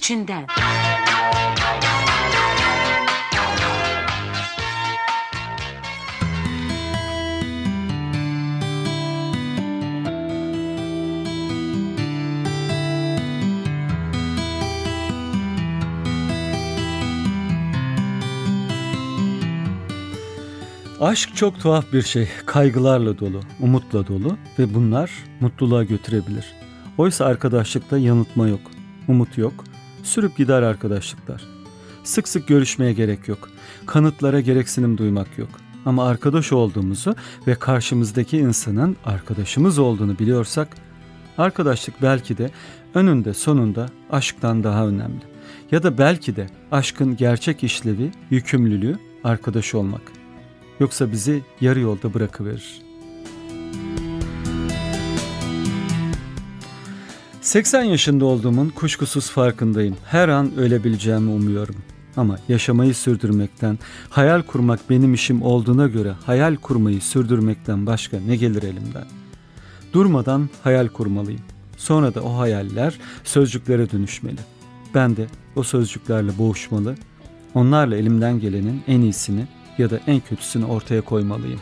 içinden. Aşk çok tuhaf bir şey. Kaygılarla dolu, umutla dolu ve bunlar mutluluğa götürebilir. Oysa arkadaşlıkta yanıltma yok, umut yok. Sürüp gider arkadaşlıklar. Sık sık görüşmeye gerek yok. Kanıtlara gereksinim duymak yok. Ama arkadaş olduğumuzu ve karşımızdaki insanın arkadaşımız olduğunu biliyorsak, arkadaşlık belki de önünde sonunda aşktan daha önemli. Ya da belki de aşkın gerçek işlevi, yükümlülüğü arkadaş olmak. Yoksa bizi yarı yolda bırakıverir. 80 yaşında olduğumun kuşkusuz farkındayım. Her an ölebileceğimi umuyorum. Ama yaşamayı sürdürmekten, hayal kurmak benim işim olduğuna göre hayal kurmayı sürdürmekten başka ne gelir elimden? Durmadan hayal kurmalıyım. Sonra da o hayaller sözcüklere dönüşmeli. Ben de o sözcüklerle boğuşmalı. Onlarla elimden gelenin en iyisini ya da en kötüsünü ortaya koymalıyım.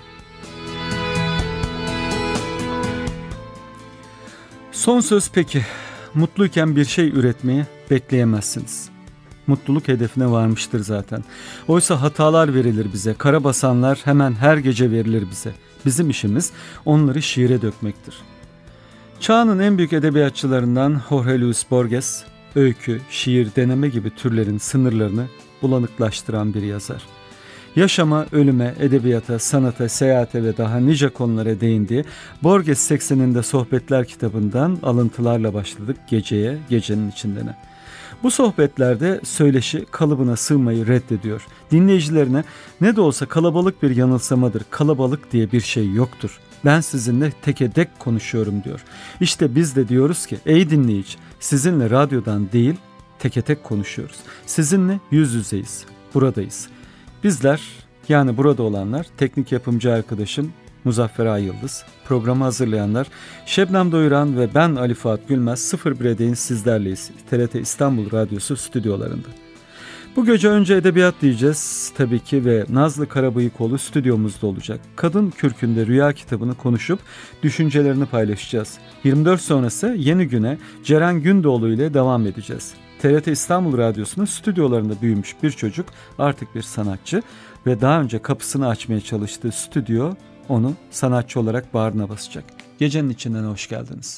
Son söz peki. Mutluyken bir şey üretmeyi bekleyemezsiniz. Mutluluk hedefine varmıştır zaten. Oysa hatalar verilir bize. Karabasanlar hemen her gece verilir bize. Bizim işimiz onları şiire dökmektir. Çağının en büyük edebiyatçılarından Jorge Luis Borges, öykü, şiir, deneme gibi türlerin sınırlarını bulanıklaştıran bir yazar. Yaşama, ölüme, edebiyata, sanata, seyahate ve daha nice konulara değindiği Borges 80'inde Sohbetler kitabından alıntılarla başladık geceye, gecenin içindene. Bu sohbetlerde söyleşi kalıbına sığmayı reddediyor. Dinleyicilerine ne de olsa kalabalık bir yanılsamadır, kalabalık diye bir şey yoktur. Ben sizinle teke tek konuşuyorum diyor. İşte biz de diyoruz ki ey dinleyici, sizinle radyodan değil teke tek konuşuyoruz. Sizinle yüz yüzeyiz, buradayız. Bizler, yani burada olanlar, teknik yapımcı arkadaşım Muzaffer Ay Yıldız, programı hazırlayanlar Şebnem Doyuran ve ben Ali Fuat Gülmez 01'e değin sizlerleyiz. TRT İstanbul Radyosu stüdyolarında. Bu gece önce edebiyat diyeceğiz tabii ki ve Nazlı Karabıyıkoğlu stüdyomuzda olacak. Kadın Kürkünde Rüya kitabını konuşup düşüncelerini paylaşacağız. 24 sonrası yeni güne Ceren Gündoğlu ile devam edeceğiz. TRT İstanbul Radyosu'nun stüdyolarında büyümüş bir çocuk, artık bir sanatçı ve daha önce kapısını açmaya çalıştığı stüdyo onu sanatçı olarak bağrına basacak. Gecenin içinden hoş geldiniz.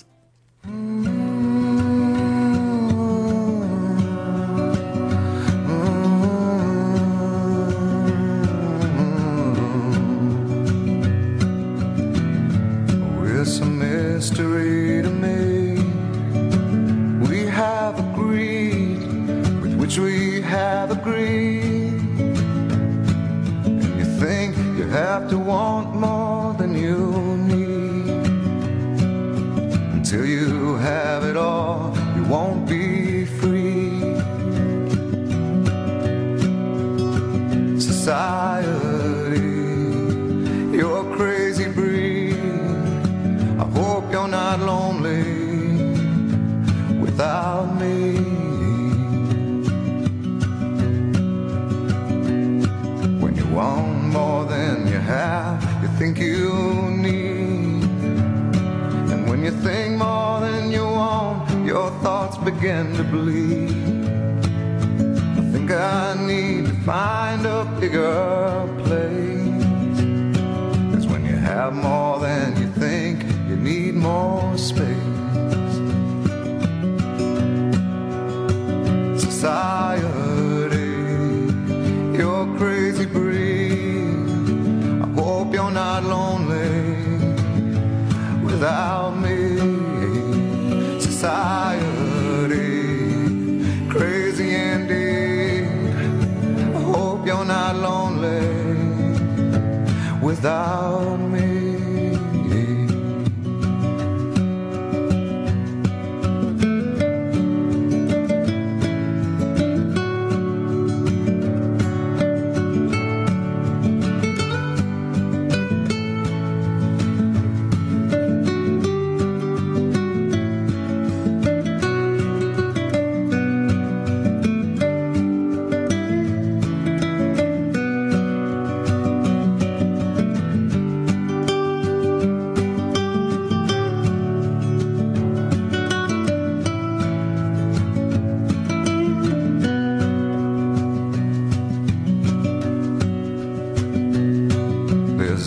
It's a mystery to me. We have agreed with which we have agreed. And you think you have to want more than you need. Until you have it all, you won't be free. Society, you're a crazy breed. I hope you're not lonely without me. When you want more than you have, you think you need. And when you think more than you want, your thoughts begin to bleed. I think I need to find a bigger place. 'Cause when you have more than you think, you need more space. Society, you're a crazy breed. I hope you're not lonely without me. Society, crazy indeed. I hope you're not lonely without me.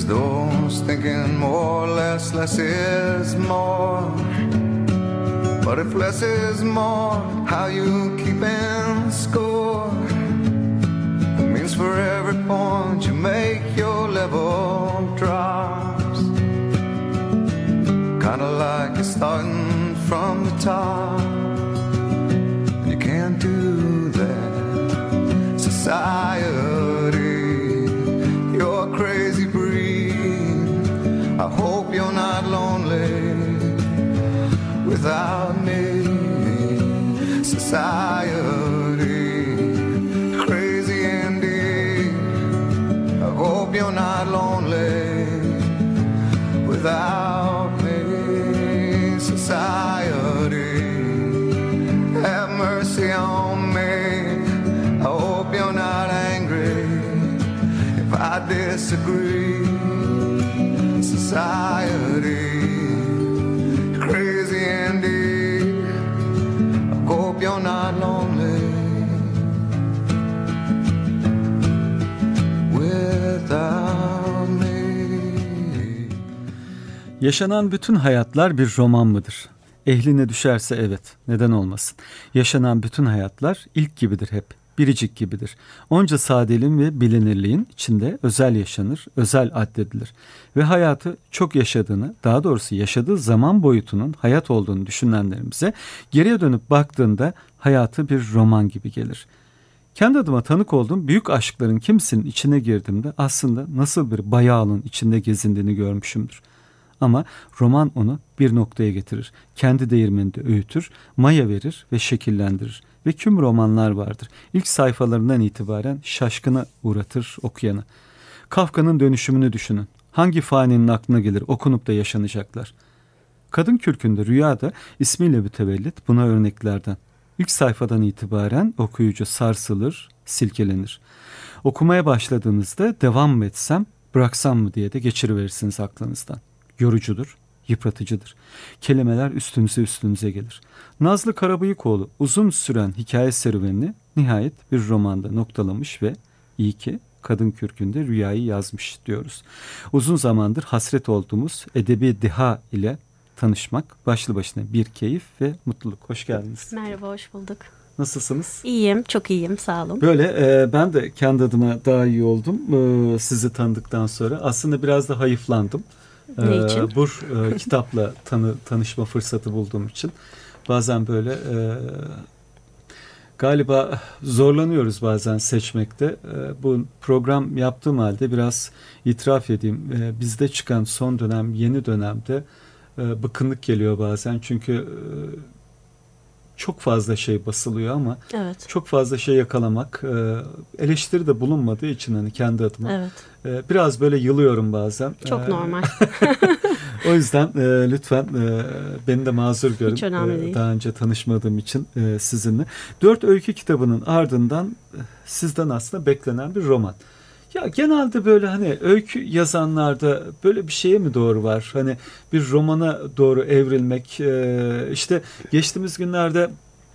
doors, thinking more or less is more. But if less is more, how you keeping score? It means for every point you make, your level drops. Kinda like you're starting from the top. You can't do that, society. You're a crazy breed. I hope you're not lonely without me, society. Crazy indeed. I hope you're not lonely without me, society. Have mercy on me. I hope you're not angry if I disagree, society. Crazy indeed. I hope you're not lonely without me. Yaşanan bütün hayatlar bir roman mıdır? Ehline düşerse evet, neden olmasın? Yaşanan bütün hayatlar ilk gibidir hep, biricik gibidir. Onca sadeliğin ve bilinirliğin içinde özel yaşanır, özel addedilir. Ve hayatı çok yaşadığını, daha doğrusu yaşadığı zaman boyutunun hayat olduğunu düşünenlerimize geriye dönüp baktığında hayatı bir roman gibi gelir. Kendi adıma tanık olduğum büyük aşkların kimisinin içine girdiğimde aslında nasıl bir bayağının içinde gezindiğini görmüşümdür. Ama roman onu bir noktaya getirir. Kendi değirmeninde öğütür, maya verir ve şekillendirir. Ve küm romanlar vardır. İlk sayfalarından itibaren şaşkına uğratır okuyanı. Kafka'nın dönüşümünü düşünün. Hangi faninin aklına gelir okunup da yaşanacaklar? Kadın Kürkü'nde Rüya da ismiyle mütevellit buna örneklerden. İlk sayfadan itibaren okuyucu sarsılır, silkelenir. Okumaya başladığınızda devam mı etsem, bıraksam mı diye de geçiriverirsiniz aklınızdan. Yorucudur, yıpratıcıdır. Kelimeler üstünüze gelir. Nazlı Karabıyıkoğlu uzun süren hikaye serüvenini nihayet bir romanda noktalamış ve iyi ki Kadın Kürkü'nde Rüyayı yazmış diyoruz. Uzun zamandır hasret olduğumuz edebi deha ile tanışmak başlı başına bir keyif ve mutluluk. Hoş geldiniz. Merhaba, hoş bulduk. Nasılsınız? İyiyim, çok iyiyim, sağ olun. Böyle ben de kendi adıma daha iyi oldum sizi tanıdıktan sonra. Aslında biraz da hayıflandım. Ne için? Bu kitapla tanışma fırsatı bulduğum için. Bazen böyle galiba zorlanıyoruz bazen seçmekte. Bu program yaptığım halde biraz itiraf edeyim. Bizde çıkan son dönem, yeni dönemde bıkkınlık geliyor bazen. Çünkü çok fazla şey basılıyor ama evet. Çok fazla şey yakalamak, eleştiri de bulunmadığı için hani kendi adıma evet. Biraz böyle yılıyorum bazen. Çok normal. O yüzden lütfen beni de mazur görün. Hiç önemli değil. Daha önce tanışmadığım için sizinle. 4 öykü kitabının ardından sizden aslında beklenen bir roman. Ya genelde böyle hani öykü yazanlarda böyle bir şeye mi doğru var? Hani bir romana doğru evrilmek. İşte geçtiğimiz günlerde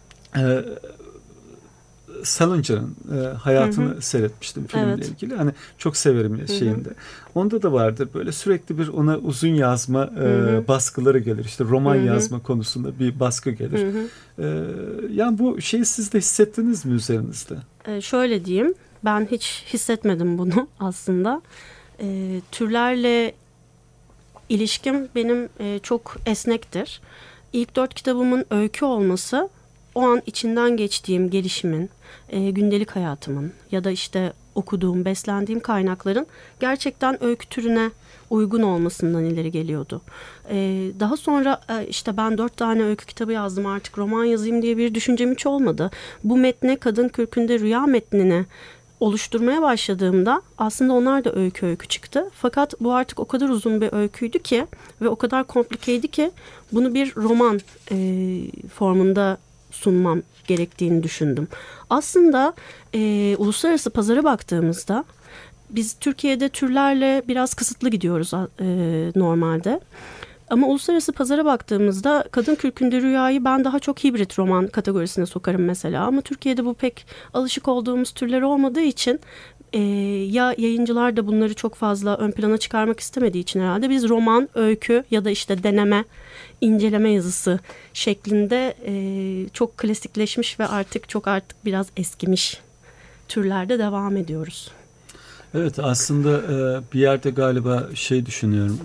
Salinger'ın hayatını seyretmiştim filmle evet. ilgili. Hani çok severim şeyinde. Onda da vardır böyle sürekli bir ona uzun yazma baskıları gelir. İşte roman yazma konusunda bir baskı gelir. Yani bu şeyi siz de hissettiniz mi üzerinizde? Şöyle diyeyim. Ben hiç hissetmedim bunu aslında. Türlerle ilişkim benim çok esnektir. İlk 4 kitabımın öykü olması o an içinden geçtiğim gelişimin, gündelik hayatımın ya da işte okuduğum, beslendiğim kaynakların gerçekten öykü türüne uygun olmasından ileri geliyordu. Daha sonra işte ben 4 tane öykü kitabı yazdım, artık roman yazayım diye bir düşüncem hiç olmadı. Bu metne, Kadın Kürkü'nde Rüya metnini oluşturmaya başladığımda aslında onlar da öykü çıktı. Fakat bu artık o kadar uzun bir öyküydü ki ve o kadar komplikeydi ki bunu bir roman formunda sunmam gerektiğini düşündüm. Aslında uluslararası pazara baktığımızda biz Türkiye'de türlerle biraz kısıtlı gidiyoruz normalde. Ama uluslararası pazara baktığımızda Kadın Kürkü'nde Rüyayı ben daha çok hibrit roman kategorisine sokarım mesela. Ama Türkiye'de bu pek alışık olduğumuz türler olmadığı için Ya yayıncılar da bunları çok fazla ön plana çıkarmak istemediği için herhalde biz roman, öykü ya da işte deneme, inceleme yazısı şeklinde çok klasikleşmiş ve artık biraz eskimiş türlerde devam ediyoruz. Evet, aslında bir yerde galiba düşünüyorum.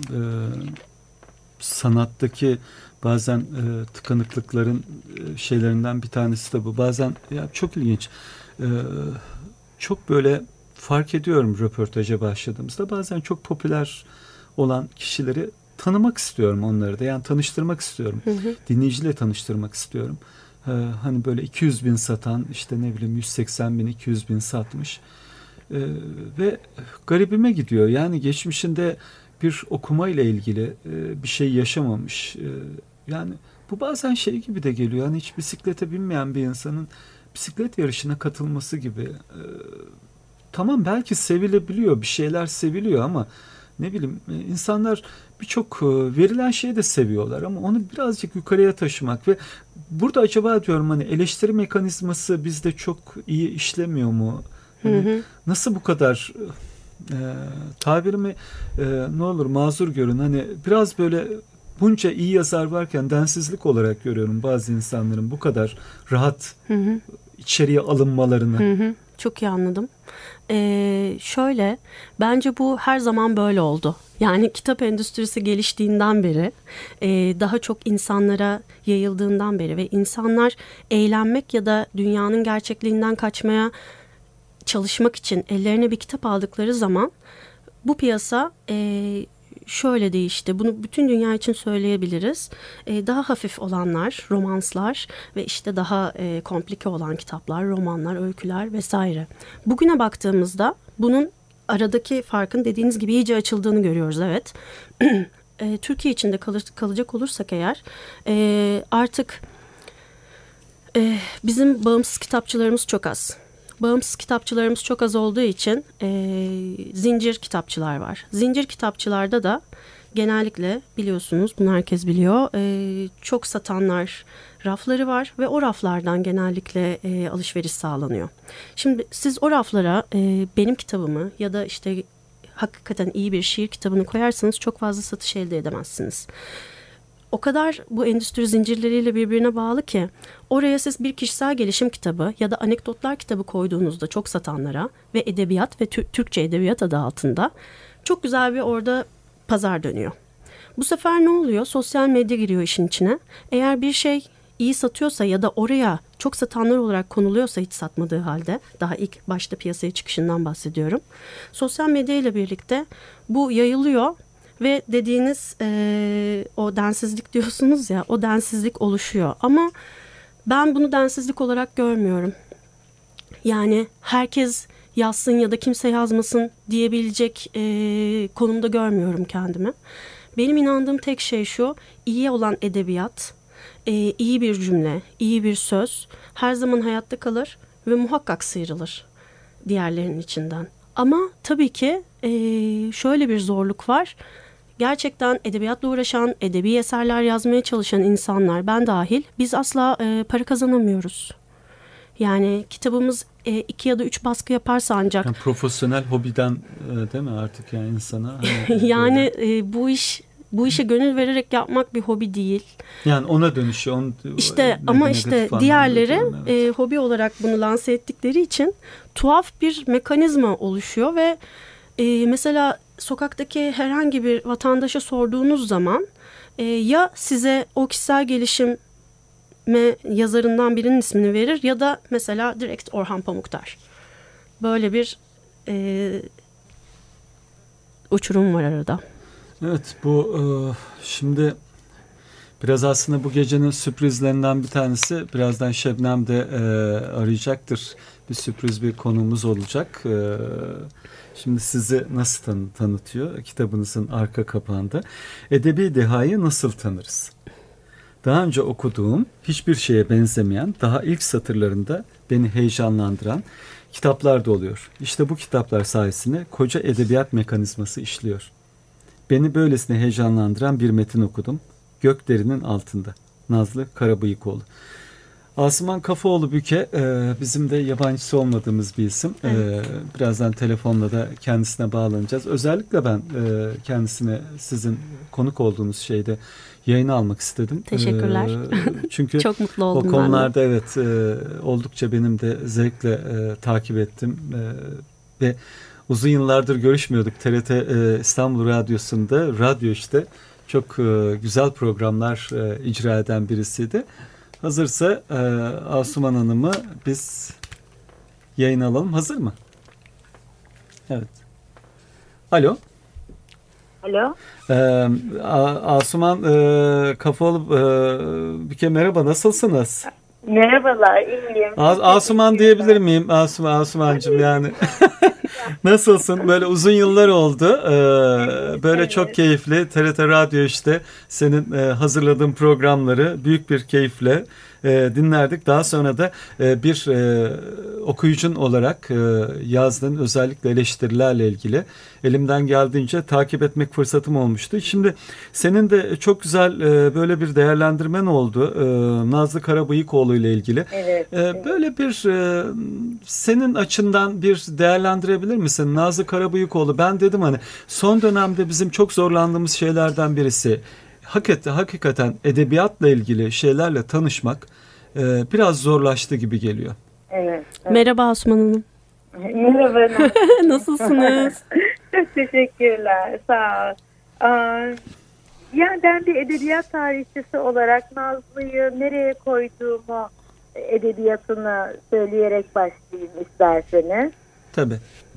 Sanattaki bazen tıkanıklıkların şeylerinden bir tanesi de bu. Bazen ya çok ilginç. Çok böyle fark ediyorum röportaja başladığımızda. Bazen çok popüler olan kişileri tanımak istiyorum, onları da. Yani tanıştırmak istiyorum. Dinleyiciyle tanıştırmak istiyorum. Hani böyle 200 bin satan, işte ne bileyim 180 bin, 200 bin satmış. Ve garibime gidiyor. Yani geçmişinde bir okuma ile ilgili bir şey yaşamamış. Yani bu bazen gibi de geliyor. Hani hiç bisiklete binmeyen bir insanın bisiklet yarışına katılması gibi. Tamam, belki sevilebiliyor, bir şeyler seviliyor ama ne bileyim, insanlar birçok verilen şeyi de seviyorlar ama onu birazcık yukarıya taşımak ve burada acaba diyorum, hani eleştiri mekanizması bizde çok iyi işlemiyor mu? Hani nasıl bu kadar tabirimi ne olur mazur görün, hani biraz böyle bunca iyi yazar varken densizlik olarak görüyorum bazı insanların bu kadar rahat içeriye alınmalarını. Çok iyi anladım. Şöyle, bence bu her zaman böyle oldu. Yani kitap endüstrisi geliştiğinden beri, daha çok insanlara yayıldığından beri ve insanlar eğlenmek ya da dünyanın gerçekliğinden kaçmaya çalışmak için ellerine bir kitap aldıkları zaman bu piyasa şöyle değişti. Bunu bütün dünya için söyleyebiliriz. Daha hafif olanlar, romanslar ve işte daha komplike olan kitaplar, romanlar, öyküler vesaire. Bugüne baktığımızda bunun aradaki farkın dediğiniz gibi iyice açıldığını görüyoruz, evet. Türkiye içinde kalacak olursak eğer artık bizim bağımsız kitapçılarımız çok az. Bağımsız kitapçılarımız çok az olduğu için zincir kitapçılar var. Zincir kitapçılarda da genellikle biliyorsunuz, bunu herkes biliyor, çok satanlar rafları var ve o raflardan genellikle alışveriş sağlanıyor. Şimdi siz o raflara benim kitabımı ya da işte hakikaten iyi bir şiir kitabını koyarsanız çok fazla satış ede edemezsiniz. O kadar bu endüstri zincirleriyle birbirine bağlı ki oraya siz bir kişisel gelişim kitabı ya da anekdotlar kitabı koyduğunuzda çok satanlara ve edebiyat ve Türkçe edebiyat adı altında çok güzel bir orada pazar dönüyor. Bu sefer ne oluyor? Sosyal medya giriyor işin içine. Eğer bir şey iyi satıyorsa ya da oraya çok satanlar olarak konuluyorsa hiç satmadığı halde, daha ilk başta piyasaya çıkışından bahsediyorum. Sosyal medya ile birlikte bu yayılıyor. Ve dediğiniz o densizlik diyorsunuz ya, o densizlik oluşuyor. Ama ben bunu densizlik olarak görmüyorum. Yani herkes yazsın ya da kimse yazmasın diyebilecek konumda görmüyorum kendimi. Benim inandığım tek şey şu: iyi olan edebiyat, iyi bir cümle, iyi bir söz her zaman hayatta kalır ve muhakkak sıyrılır diğerlerinin içinden. Ama tabii ki şöyle bir zorluk var. Gerçekten edebiyatla uğraşan, edebi eserler yazmaya çalışan insanlar, ben dahil, biz asla para kazanamıyoruz. Yani kitabımız 2 ya da 3 baskı yaparsa ancak... Yani profesyonel hobiden değil mi artık yani insana? Hani yani bu işe gönül vererek yapmak bir hobi değil. Yani ona dönüşüyor. İşte ama işte diğerleri evet, hobi olarak bunu lanse ettikleri için tuhaf bir mekanizma oluşuyor ve mesela sokaktaki herhangi bir vatandaşa sorduğunuz zaman ya size o kişisel gelişim yazarından birinin ismini verir ya da mesela direkt Orhan Pamuk der. Böyle bir uçurum var arada. Evet, bu şimdi biraz aslında bu gecenin sürprizlerinden bir tanesi. Birazdan Şebnem de arayacaktır. Bir sürpriz bir konuğumuz olacak. Şimdi sizi nasıl tanıtıyor kitabınızın arka kapağında? Edebi dehayı nasıl tanırız? Daha önce okuduğum, hiçbir şeye benzemeyen, daha ilk satırlarında beni heyecanlandıran kitaplar da oluyor. İşte bu kitaplar sayesinde koca edebiyat mekanizması işliyor. Beni böylesine heyecanlandıran bir metin okudum. Gökderi'nin altında. Nazlı Karabıyıkoğlu. Asuman Kafaoğlu Büke bizim de yabancısı olmadığımız bir isim. Evet. Birazdan telefonla da kendisine bağlanacağız. Özellikle ben kendisine sizin konuk olduğunuz şeyde yayına almak istedim. Teşekkürler. Çünkü Çok mutlu o oldum konularda evet oldukça benim de zevkle takip ettim. Ve uzun yıllardır görüşmüyorduk. TRT İstanbul Radyosu'nda radyo işte çok güzel programlar icra eden birisiydi. Hazırsa Asuman Hanım'ı biz yayına alalım. Hazır mı? Evet. Alo. Alo. Asuman Kafaoğlu Büke, merhaba, nasılsınız? Merhabalar, iyiyim. Asuman diyebilir miyim? Asumancığım yani. Nasılsın? Böyle uzun yıllar oldu. Böyle Evet. çok keyifli. TRT Radyo işte senin hazırladığın programları büyük bir keyifle dinlerdik. Daha sonra da bir okuyucun olarak yazdığın özellikle eleştirilerle ilgili elimden geldiğince takip etmek fırsatım olmuştu. Şimdi senin de çok güzel böyle bir değerlendirmen oldu. Nazlı Karabıyıkoğlu ile ilgili. Evet. Böyle bir senin açından bir değerlendirebilir misin? Nazlı Karabıyıkoğlu, ben dedim hani son dönemde bizim çok zorlandığımız şeylerden birisi hakikaten edebiyatla ilgili şeylerle tanışmak biraz zorlaştı gibi geliyor. Evet. Merhaba Asuman Hanım. Merhaba. Nasılsınız? Çok teşekkürler. Sağ ol. Yani ben bir edebiyat tarihçisi olarak Nazlı'yı nereye koyduğumu edebiyatını söyleyerek başlayayım isterseniz. Tabii.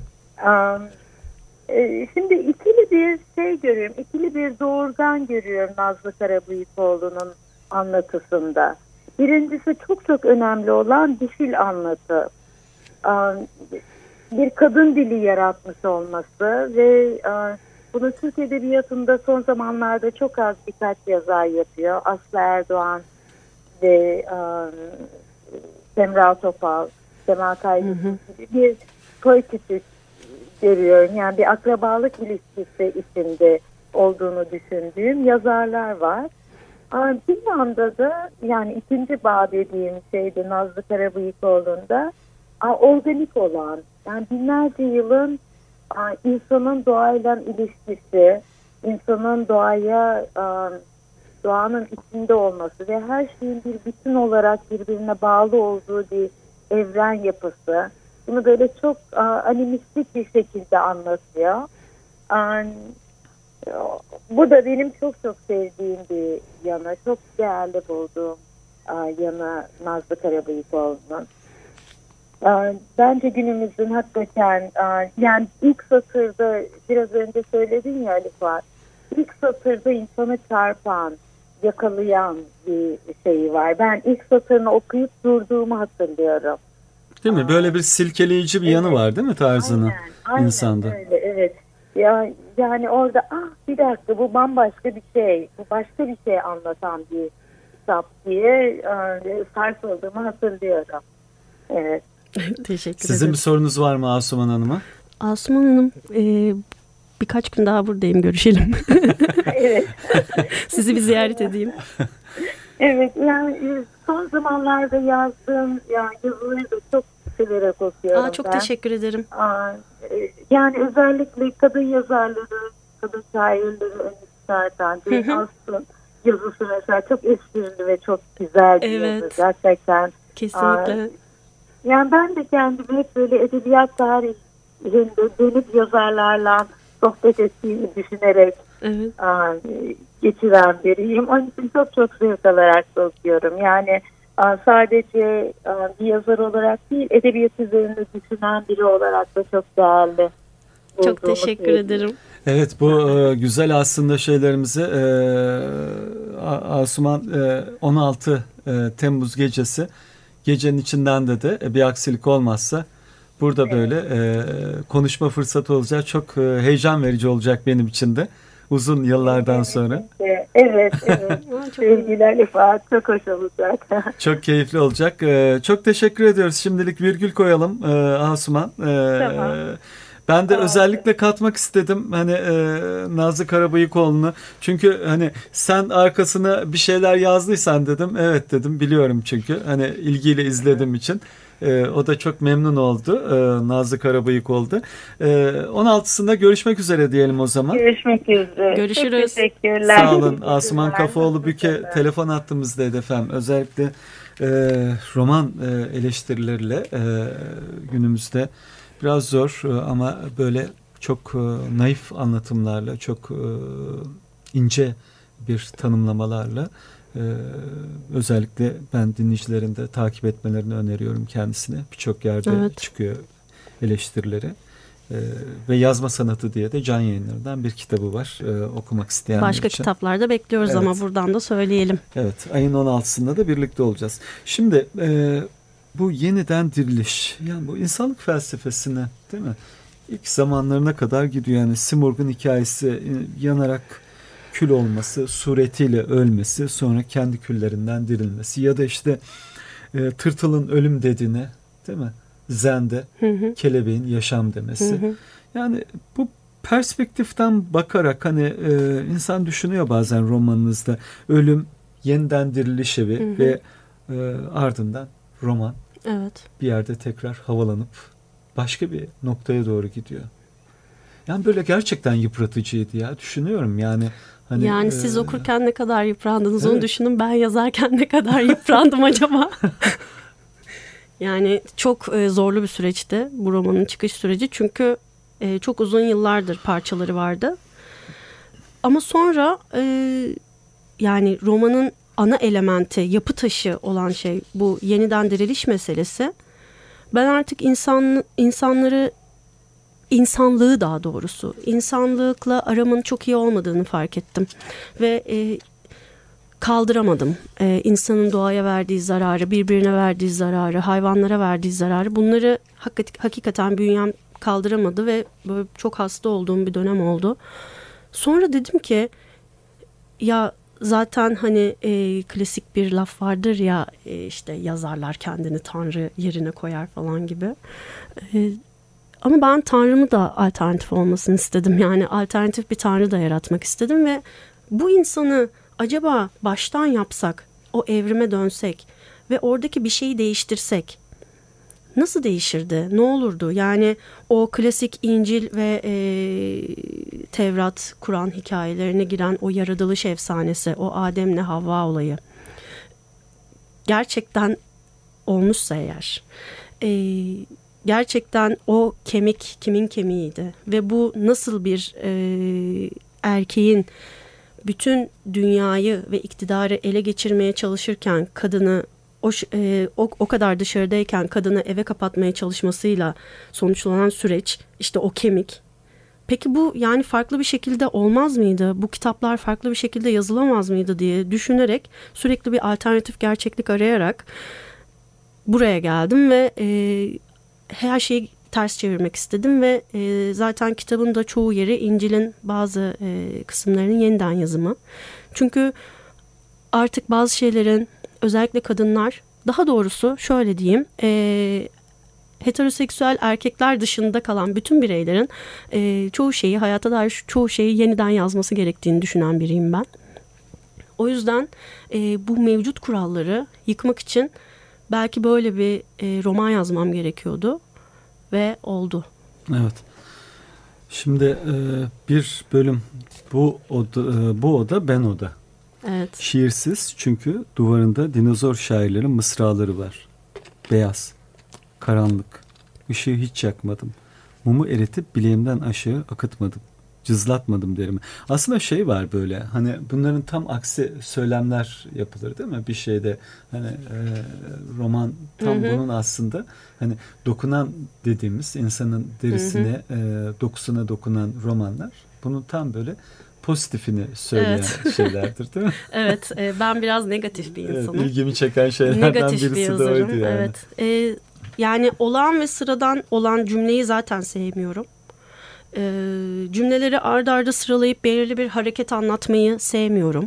Şimdi ikili bir şey görüyorum. İkili bir doğurgan görüyorum Nazlı Karabıyıkoğlu'nun anlatısında. Birincisi çok çok önemli olan dişil anlatı. Bir kadın dili yaratmış olması ve bunu Türk Edebiyatı'nda son zamanlarda çok az birkaç yazar yapıyor. Aslı Erdoğan ve Semra Topal, Cemal Kaygı gibi bir poetik görüyorum. Yani bir akrabalık ilişkisi içinde olduğunu düşündüğüm yazarlar var. Bir yanda da yani ikinci bağ dediğim şeyde Nazlı Karabıyıkoğlu'nda organik olan, yani binlerce yılın insanın doğayla ilişkisi, insanın doğanın içinde olması ve her şeyin bir bütün olarak birbirine bağlı olduğu bir evren yapısı. Bunu böyle çok animistik bir şekilde anlatıyor. Bu da benim çok çok sevdiğim bir yanı, çok değerli bulduğum yanı Nazlı Karabıyıkoğlu'nun. Bence günümüzün hakikaten yani ilk satırda biraz önce söyledin ya Ali Fuat, ilk satırda insanı çarpan, yakalayan bir şeyi var. Ben ilk satırını okuyup durduğumu hatırlıyorum. Değil mi? Böyle bir silkeleyici bir yanı var değil mi tarzının Aynen insanda? öyle, evet. Yani orada bir dakika bu bambaşka bir şey, bu başka bir şey anlatan bir kitap diye sarsıldığımı hatırlıyorum. Evet. Teşekkür Sizin ederim. bir sorunuz var mı Asuman Hanım'a? Asuman Hanım, birkaç gün daha buradayım, görüşelim. Evet. Sizi bir ziyaret edeyim. Evet, yani son zamanlarda yazdığım yazıları da çok severek okuyorum. Çok ben. teşekkür ederim. Yani özellikle kadın yazarları, kadın şairleri öne çıkartan Jane Austen yazısı mesela çok esprili ve çok güzel bir yazı gerçekten. Kesinlikle. Yani ben de kendimi hep böyle edebiyat tarihinde dönüp yazarlarla sohbet ettiğimi düşünerek geçiren biriyim. Onun için çok çok zevk alarak da okuyorum. Yani sadece bir yazar olarak değil, edebiyat üzerinde düşünen biri olarak da çok değerli. Çok teşekkür ederim. Evet, bu güzel aslında şeylerimizi Asuman 16 Temmuz gecesi, gecenin içinden de bir aksilik olmazsa burada böyle konuşma fırsatı olacak. Çok heyecan verici olacak benim için de uzun yıllardan sonra. Evet. Sevgiler ifade çok hoş olacak. Çok keyifli olacak. Çok teşekkür ediyoruz. Şimdilik virgül koyalım Asuman. Tamam. Ben de özellikle katmak istedim hani Nazlı Karabıyıkoğlu'nu. Çünkü hani sen arkasına bir şeyler yazdıysan dedim. Evet dedim, biliyorum çünkü. Hani ilgiyle izlediğim için. O da çok memnun oldu. Nazlı Karabıyıkoğlu. 16'sında görüşmek üzere diyelim o zaman. Görüşmek üzere. Görüşürüz. Çok teşekkürler. Sağ olun. Asuman Kafaoğlu Büke telefon hattımızdaydı efendim. Özellikle roman eleştirileriyle günümüzde biraz zor ama böyle çok naif anlatımlarla, çok ince bir tanımlamalarla özellikle ben dinleyicilerin de takip etmelerini öneriyorum kendisine. Birçok yerde çıkıyor eleştirileri. Ve Yazma Sanatı diye de Can Yayınları'ndan bir kitabı var okumak isteyenler Başka için. kitaplarda bekliyoruz ama buradan da söyleyelim. Evet, ayın 16'sında da birlikte olacağız. Şimdi bu yeniden diriliş, yani bu insanlık felsefesine, değil mi? İlk zamanlarına kadar gidiyor. Yani Simurg'un hikayesi, yanarak kül olması, suretiyle ölmesi, sonra kendi küllerinden dirilmesi ya da işte tırtılın ölüm dediğine, değil mi? Zen'de kelebeğin yaşam demesi. Yani bu perspektiften bakarak hani insan düşünüyor bazen romanınızda ölüm, yeniden diriliş evi ve ardından roman bir yerde tekrar havalanıp başka bir noktaya doğru gidiyor. Yani böyle gerçekten yıpratıcıydı ya. Düşünüyorum yani. Hani, yani siz okurken ne kadar yıprandınız onu düşünün. Ben yazarken ne kadar yıprandım acaba? Yani çok zorlu bir süreçti bu romanın çıkış süreci. Çünkü çok uzun yıllardır parçaları vardı. Ama sonra yani romanın ana elementi, yapı taşı olan şey bu yeniden diriliş meselesi. Ben artık insanlığı daha doğrusu, insanlıkla aramın çok iyi olmadığını fark ettim. Ve kaldıramadım. İnsanın doğaya verdiği zararı, birbirine verdiği zararı, hayvanlara verdiği zararı, bunları hakikaten bünyem kaldıramadı ve böyle çok hasta olduğum bir dönem oldu. Sonra dedim ki ya zaten hani klasik bir laf vardır ya, işte yazarlar kendini Tanrı yerine koyar falan gibi. Ama ben Tanrımı da alternatif olmasını istedim. Yani alternatif bir Tanrı da yaratmak istedim ve bu insanı acaba baştan yapsak, o evrime dönsek ve oradaki bir şeyi değiştirsek nasıl değişirdi? Ne olurdu? Yani o klasik İncil ve Tevrat, Kur'an hikayelerine giren o yaratılış efsanesi, o Adem'le Havva olayı gerçekten olmuşsa eğer, gerçekten o kemik kimin kemiğiydi ve bu nasıl bir erkeğin bütün dünyayı ve iktidarı ele geçirmeye çalışırken kadını o kadar dışarıdayken kadını eve kapatmaya çalışmasıyla sonuçlanan süreç, işte o kemik. Peki bu yani farklı bir şekilde olmaz mıydı? Bu kitaplar farklı bir şekilde yazılamaz mıydı diye düşünerek, sürekli bir alternatif gerçeklik arayarak buraya geldim ve her şeyi ters çevirmek istedim ve zaten kitabın da çoğu yeri İncil'in bazı kısımlarının yeniden yazımı. Çünkü artık bazı şeylerin, özellikle kadınlar, daha doğrusu şöyle diyeyim, heteroseksüel erkekler dışında kalan bütün bireylerin çoğu şeyi, hayata dair çoğu şeyi yeniden yazması gerektiğini düşünen biriyim ben. O yüzden bu mevcut kuralları yıkmak için belki böyle bir roman yazmam gerekiyordu ve oldu. Evet. Şimdi bir bölüm bu oda ben oda. Evet. Şiirsiz çünkü duvarında dinozor şairlerin mısraları var. Beyaz, karanlık, ışığı hiç yakmadım. Mumu eritip bileğimden aşağı akıtmadım. Cızlatmadım derimi. Aslında şey var böyle, hani bunların tam aksi söylemler yapılır değil mi? Bir şeyde hani roman tam bunun aslında hani dokunan dediğimiz insanın derisine, dokusuna dokunan romanlar bunun tam böyle pozitifini söyleyen şeylerdir değil mi? Evet, ben biraz negatif bir insanım. Evet, ilgimi çeken şeylerden negatif birisi de oydu yani. Evet. Yani olağan ve sıradan olan cümleyi zaten sevmiyorum. Cümleleri ard arda sıralayıp belirli bir hareket anlatmayı sevmiyorum.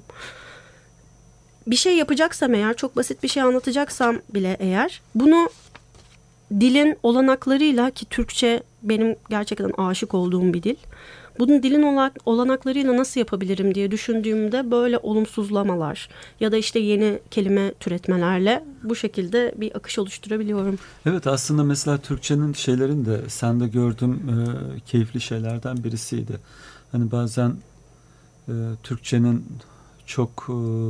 Bir şey yapacaksam eğer, çok basit bir şey anlatacaksam bile eğer, bunu dilin olanaklarıyla, ki Türkçe benim gerçekten aşık olduğum bir dil. Bunun dilin olanaklarıyla nasıl yapabilirim diye düşündüğümde böyle olumsuzlamalar ya da işte yeni kelime türetmelerle bu şekilde bir akış oluşturabiliyorum. Evet, aslında mesela Türkçenin şeylerin de sende gördüğüm keyifli şeylerden birisiydi. Hani bazen Türkçenin çok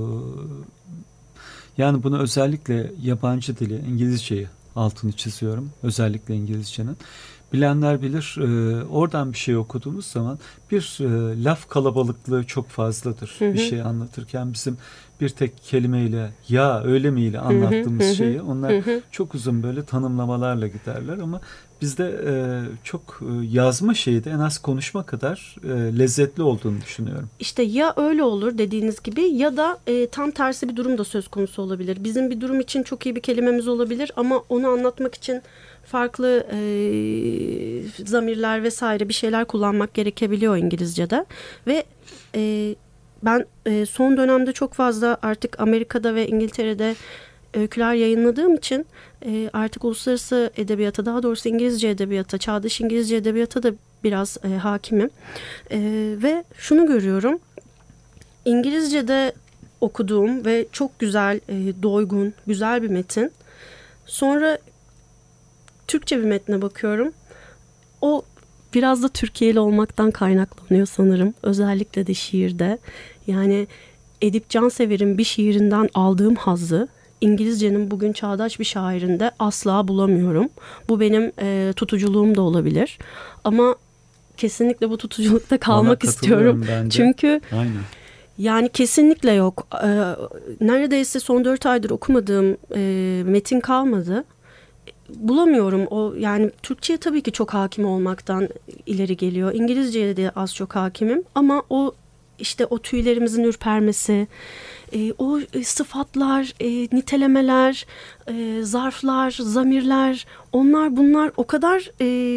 yani bunu özellikle yabancı dili, İngilizceyi altını çiziyorum. Özellikle İngilizcenin. Bilenler bilir, oradan bir şey okuduğumuz zaman bir laf kalabalıklığı çok fazladır. Bir şey anlatırken bizim bir tek kelimeyle ya öyle mi ile anlattığımız şeyi onlar çok uzun böyle tanımlamalarla giderler ama bizde çok yazma şeyi de en az konuşma kadar lezzetli olduğunu düşünüyorum. İşte ya öyle olur dediğiniz gibi ya da tam tersi bir durum da söz konusu olabilir. Bizim bir durum için çok iyi bir kelimemiz olabilir ama onu anlatmak için farklı zamirler vesaire bir şeyler kullanmak gerekebiliyor İngilizce'de. Ve ben son dönemde çok fazla artık Amerika'da ve İngiltere'de öyküler yayınladığım için artık uluslararası edebiyata, daha doğrusu İngilizce edebiyata, çağdaş İngilizce edebiyata da biraz hakimim. Ve şunu görüyorum. İngilizce'de okuduğum ve çok güzel, doygun, güzel bir metin. Sonra Türkçe bir metne bakıyorum. O biraz da Türkiye'li olmaktan kaynaklanıyor sanırım. Özellikle de şiirde. Yani Edip Cansever'in bir şiirinden aldığım hazzı İngilizcenin bugün çağdaş bir şairinde asla bulamıyorum. Bu benim tutuculuğum da olabilir. Ama kesinlikle bu tutuculukta kalmak istiyorum. Çünkü aynen. Yani kesinlikle yok. Neredeyse son 4 aydır okumadığım metin kalmadı. Bulamıyorum. O yani Türkçe'ye tabii ki çok hakim olmaktan ileri geliyor. İngilizce'ye de az çok hakimim ama o işte o tüylerimizin ürpermesi, o sıfatlar, nitelemeler, zarflar, zamirler, onlar bunlar o kadar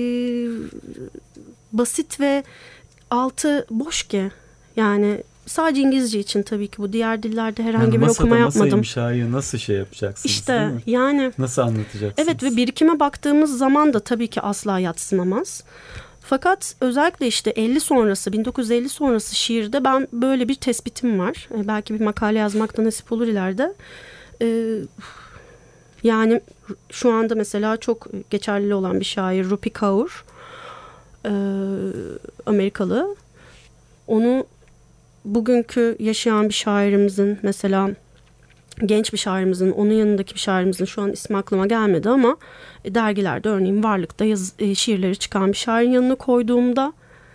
basit ve altı boş ki. Yani sadece İngilizce için tabii ki bu. Diğer dillerde herhangi yani bir okuma yapmadım. Masada şairi nasıl şey yapacaksınız İşte değil mi? yani. Nasıl anlatacaksınız? Evet ve birikime baktığımız zaman da tabii ki asla yadsınamaz. Fakat özellikle işte 1950 sonrası şiirde ben böyle bir tespitim var. Belki bir makale yazmakta nasip olur ileride. Yani şu anda mesela çok geçerli olan bir şair Rupi Kaur. Amerikalı. Onu bugünkü yaşayan bir şairimizin, mesela genç bir şairimizin, onun yanındaki bir şairimizin, şu an ismi aklıma gelmedi ama dergilerde örneğin Varlık'ta şiirleri çıkan bir şairin yanına koyduğumda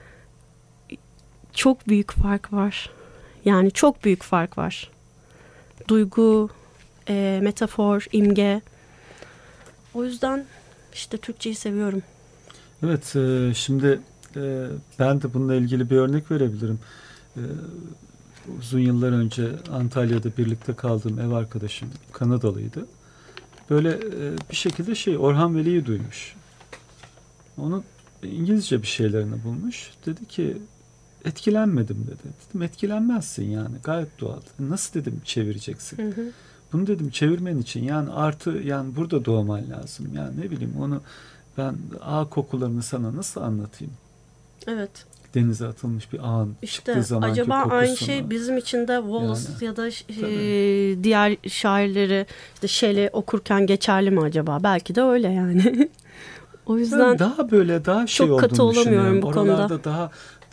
çok büyük fark var. Yani çok büyük fark var. Duygu, metafor, imge. O yüzden işte Türkçeyi seviyorum. Evet, şimdi ben de bununla ilgili bir örnek verebilirim. Uzun yıllar önce Antalya'da birlikte kaldığım ev arkadaşım Kanadalıydı. Böyle bir şekilde Orhan Veli'yi duymuş. Onun İngilizce bir şeylerini bulmuş. Dedi ki etkilenmedim dedi. Dedim etkilenmezsin yani, gayet doğal. Nasıl dedim çevireceksin? Hı hı. Bunu dedim çevirmen için yani artı yani burada doğman lazım. Yani ne bileyim onu ben ağ kokularını sana nasıl anlatayım? Evet. Denize atılmış bir ağın çıktığı zamanki acaba kokusunu. Aynı şey bizim için de Wallace yani, ya da diğer şairleri işte Shelley okurken geçerli mi acaba? Belki de öyle yani. O yüzden daha böyle daha şey çok katı olduğunu olamıyorum bu Oralarda konuda. daha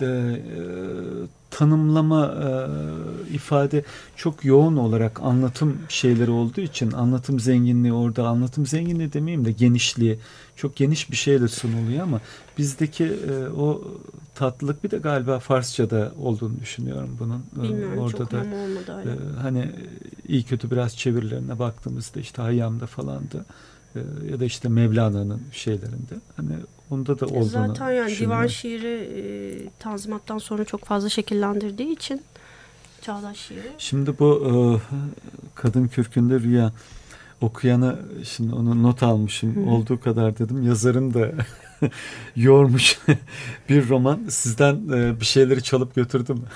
tanımlama ifade çok yoğun olarak anlatım şeyleri olduğu için anlatım zenginliği orada, anlatım zenginliği demeyeyim de genişliği çok geniş bir şeyle sunuluyor ama bizdeki o tatlılık bir de galiba Farsça'da olduğunu düşünüyorum bunun. Bilmiyorum, orada çok da olmadı öyle. hani iyi kötü biraz çevirilerine baktığımızda işte Hayyam'da falandı ya da işte Mevlana'nın şeylerinde hani onda da olduğunu zaten yani düşünüyorum. divan şiiri Tanzimat'tan sonra çok fazla şekillendirdiği için çağdaş şiiri. Şimdi bu Kadın Kürkünde Rüya okuyanı şimdi onu not almışım. Olduğu kadar dedim. Yazarın da yormuş bir roman. Sizden bir şeyleri çalıp götürdü mü?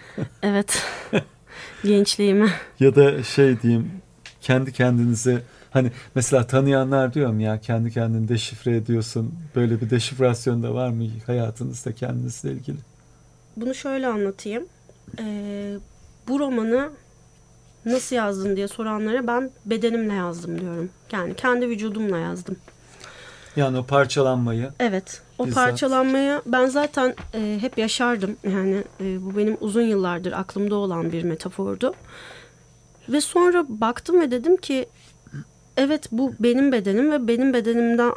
Evet. Gençliğime. Ya da diyeyim kendi kendinize Hani mesela tanıyanlar diyorum ya, kendi kendini deşifre ediyorsun. Böyle bir deşifrasyon da var mı hayatınızda kendinizle ilgili? Bunu şöyle anlatayım. Bu romanı nasıl yazdın diye soranlara ben bedenimle yazdım diyorum. Yani kendi vücudumla yazdım. Yani o parçalanmayı. Evet. O bizzat. parçalanmayı ben zaten hep yaşardım. Yani bu benim uzun yıllardır aklımda olan bir metafordu. Ve sonra baktım ve dedim ki evet, bu benim bedenim ve benim bedenimden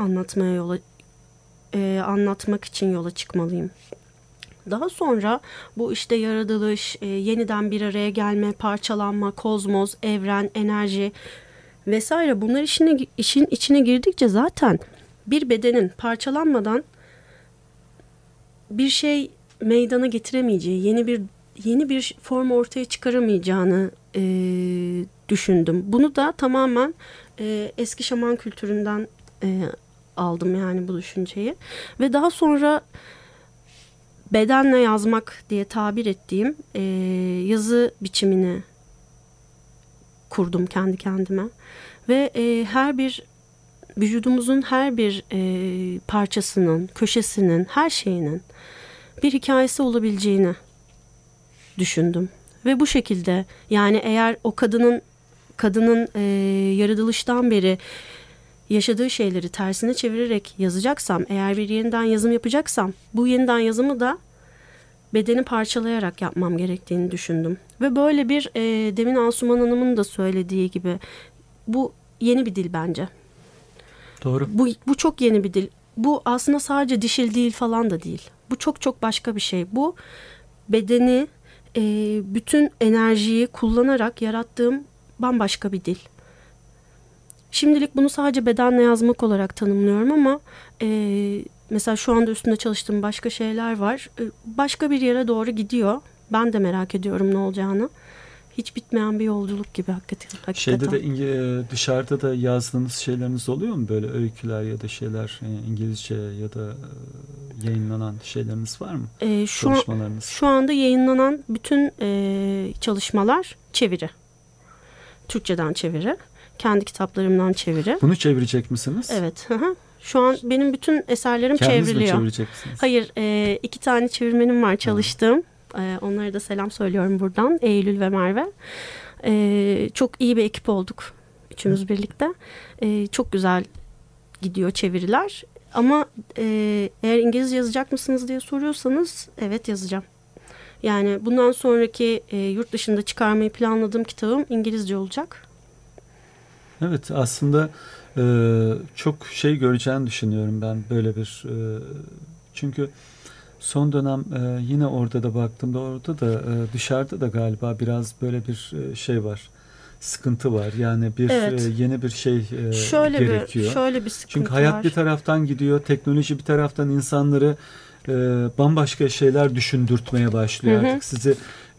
anlatmak için yola çıkmalıyım. Daha sonra bu işte yaratılış, yeniden bir araya gelme, parçalanma, kozmos, evren, enerji vesaire, bunlar işin içine girdikçe zaten bir bedenin parçalanmadan bir şey meydana getiremeyeceği, yeni bir form ortaya çıkaramayacağını düşündüm. Bunu da tamamen eski şaman kültüründen aldım yani bu düşünceyi. Ve daha sonra bedenle yazmak diye tabir ettiğim yazı biçimini kurdum kendi kendime. Ve vücudumuzun her bir parçasının, köşesinin, her şeyinin bir hikayesi olabileceğini düşündüm. Ve bu şekilde, yani eğer o kadının yaratılıştan beri yaşadığı şeyleri tersine çevirerek yazacaksam, eğer bir yeniden yazım yapacaksam, bu yeniden yazımı da bedeni parçalayarak yapmam gerektiğini düşündüm. Ve böyle bir demin Asuman Hanım'ın da söylediği gibi bu yeni bir dil bence. Doğru. Bu çok yeni bir dil. Bu aslında sadece dişil değil falan da değil. Bu çok çok başka bir şey. Bu bedeni, bütün enerjiyi kullanarak yarattığım bambaşka bir dil. Şimdilik bunu sadece bedenle yazmak olarak tanımlıyorum ama mesela şu anda üstünde çalıştığım başka şeyler var. Başka bir yere doğru gidiyor. Ben de merak ediyorum ne olacağını. Hiç bitmeyen bir yolculuk gibi hakikaten. Şeyde de dışarıda da yazdığınız şeyleriniz oluyor mu? Böyle öyküler ya da şeyler İngilizce ya da yayınlanan şeyleriniz var mı? Çalışmalarınız. Şu anda yayınlanan bütün çalışmalar çeviri. Türkçeden çeviri. Kendi kitaplarımdan çeviri. Bunu çevirecek misiniz? Evet. Şu an benim bütün eserlerim kendiniz çevriliyor. Kendiniz mi çevirecek misiniz? Hayır. 2 tane çevirmenim var çalıştığım. Onlara da selam söylüyorum buradan. Eylül ve Merve. Çok iyi bir ekip olduk. Üçümüz birlikte. Çok güzel gidiyor çeviriler. Ama eğer İngilizce yazacak mısınız diye soruyorsanız evet, yazacağım. Yani bundan sonraki yurt dışında çıkarmayı planladığım kitabım İngilizce olacak. Evet, aslında çok şey göreceğini düşünüyorum ben böyle bir çünkü son dönem yine orada da baktığımda orada da dışarıda da galiba biraz böyle bir şey var. Sıkıntı var. Yani yeni bir şey gerekiyor. Şöyle bir sıkıntı Çünkü hayat var. bir taraftan gidiyor. Teknoloji bir taraftan insanları bambaşka şeyler düşündürtmeye başlıyor artık. Sizi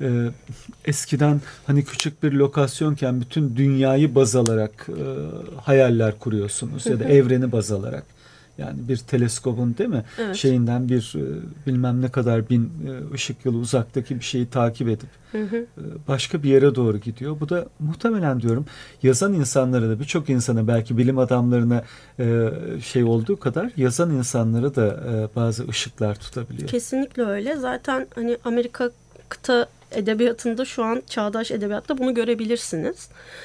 eskiden hani küçük bir lokasyonken bütün dünyayı baz alarak hayaller kuruyorsunuz ya da evreni baz alarak. Yani bir teleskopun değil mi? Evet. Şeyinden bir bilmem ne kadar bin ışık yılı uzaktaki bir şeyi takip edip başka bir yere doğru gidiyor. Bu da muhtemelen diyorum yazan insanlara da birçok insana belki bilim adamlarına şey olduğu kadar yazan insanlara da bazı ışıklar tutabiliyor. Kesinlikle öyle. Zaten hani Amerika kıta edebiyatında şu an çağdaş edebiyatta bunu görebilirsiniz.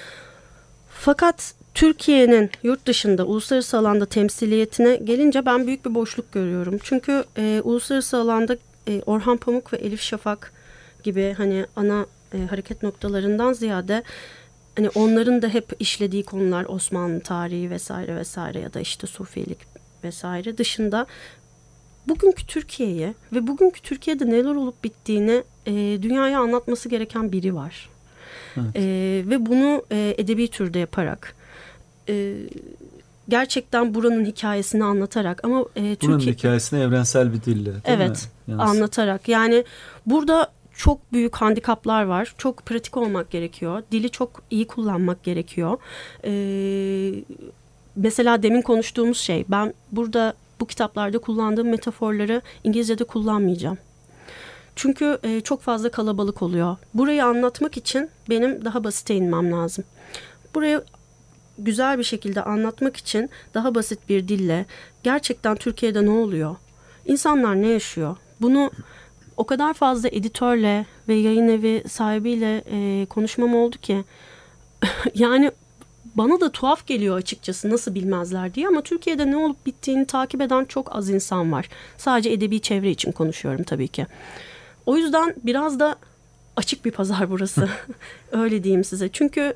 Fakat Türkiye'nin yurt dışında uluslararası alanda temsiliyetine gelince ben büyük bir boşluk görüyorum. Çünkü uluslararası alanda Orhan Pamuk ve Elif Şafak gibi hani ana hareket noktalarından ziyade hani onların da hep işlediği konular Osmanlı tarihi vesaire vesaire ya da işte Sufilik vesaire dışında bugünkü Türkiye'yi ve bugünkü Türkiye'de neler olup bittiğini dünyaya anlatması gereken biri var. Evet. Ve bunu edebi türde yaparak gerçekten buranın hikayesini anlatarak ama buranın hikayesini evrensel bir dille değil mi? Anlatarak. Yani burada çok büyük handikaplar var. Çok pratik olmak gerekiyor. Dili çok iyi kullanmak gerekiyor. Mesela demin konuştuğumuz şey, ben burada bu kitaplarda kullandığım metaforları İngilizce'de kullanmayacağım. Çünkü çok fazla kalabalık oluyor. Burayı anlatmak için benim daha basite inmem lazım. Buraya güzel bir şekilde anlatmak için daha basit bir dille gerçekten Türkiye'de ne oluyor? İnsanlar ne yaşıyor? Bunu o kadar fazla editörle ve yayın evi sahibiyle konuşmam oldu ki yani bana da tuhaf geliyor açıkçası nasıl bilmezler diye, ama Türkiye'de ne olup bittiğini takip eden çok az insan var. Sadece edebi çevre için konuşuyorum tabii ki. O yüzden biraz da açık bir pazar burası. Öyle diyeyim size. Çünkü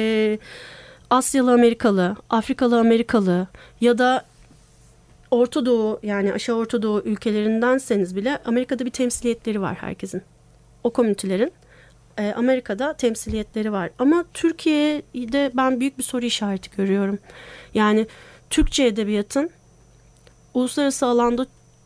Asyalı Amerikalı, Afrikalı Amerikalı ya da Orta Doğu, yani aşağı Orta Doğu ülkelerindenseniz bile Amerika'da bir temsiliyetleri var herkesin. O komünitelerin Amerika'da temsiliyetleri var. Ama Türkiye'de ben büyük bir soru işareti görüyorum. Yani Türkçe edebiyatın uluslararası alanda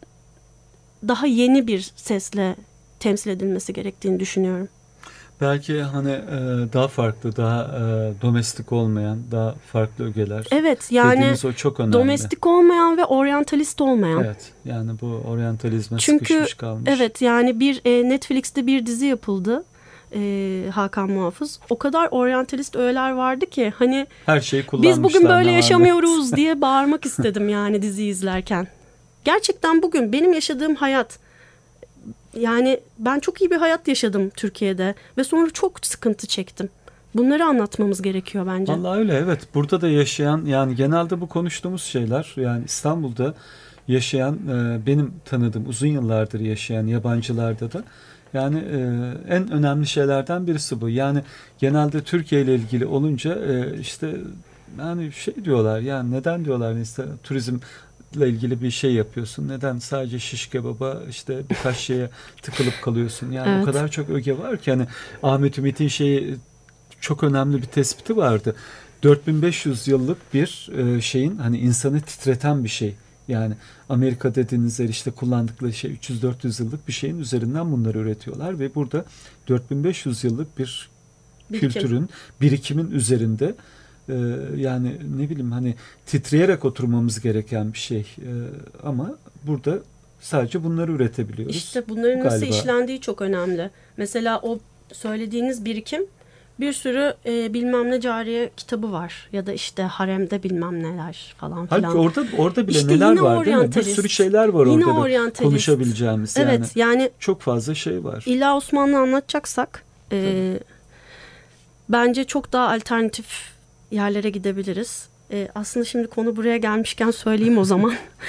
daha yeni bir sesle temsil edilmesi gerektiğini düşünüyorum. Belki hani daha farklı, daha domestik olmayan, daha farklı ögeler. Evet, yani o çok önemli. Domestik olmayan ve oryantalist olmayan. Evet, yani bu oryantalizme çünkü, sıkışmış kalmış. Evet, yani bir Netflix'te bir dizi yapıldı. Hakan Muhafız. O kadar oryantalist öğeler vardı ki hani her şeyi kullanmışlar. Biz bugün böyle yaşamıyoruz diye bağırmak istedim yani diziyi izlerken. Gerçekten bugün benim yaşadığım hayat, yani ben çok iyi bir hayat yaşadım Türkiye'de ve sonra çok sıkıntı çektim. Bunları anlatmamız gerekiyor bence. Vallahi öyle, evet. Burada da yaşayan, yani genelde bu konuştuğumuz şeyler, yani İstanbul'da yaşayan, benim tanıdığım, uzun yıllardır yaşayan yabancılarda da yani en önemli şeylerden birisi bu. Yani genelde Türkiye ile ilgili olunca işte yani şey diyorlar, yani neden diyorlar, işte turizmle ilgili bir şey yapıyorsun, neden sadece şiş kebaba işte birkaç şeye tıkılıp kalıyorsun, yani evet. O kadar çok öge var ki. Hani Ahmet Ümit'in şeyi, çok önemli bir tespiti vardı. 4500 yıllık bir şeyin, hani insanı titreten bir şey. Yani Amerika dediğiniz yer, işte kullandıkları şey 300-400 yıllık bir şeyin üzerinden bunları üretiyorlar ve burada 4500 yıllık bir kültürün, birikimin üzerinde yani ne bileyim, hani titreyerek oturmamız gereken bir şey. Ama burada sadece bunları üretebiliyoruz. İşte bunların nasıl işlendiği çok önemli. Mesela o söylediğiniz birikim, bir sürü bilmem ne cariye kitabı var ya da işte haremde bilmem neler falan filan. Halbuki orada bile işte neler var değil mi? Bir sürü şeyler var yine orada da konuşabileceğimiz. Evet, yani çok fazla şey var. İlla Osmanlı anlatacaksak bence çok daha alternatif yerlere gidebiliriz. Aslında şimdi konu buraya gelmişken söyleyeyim o zaman.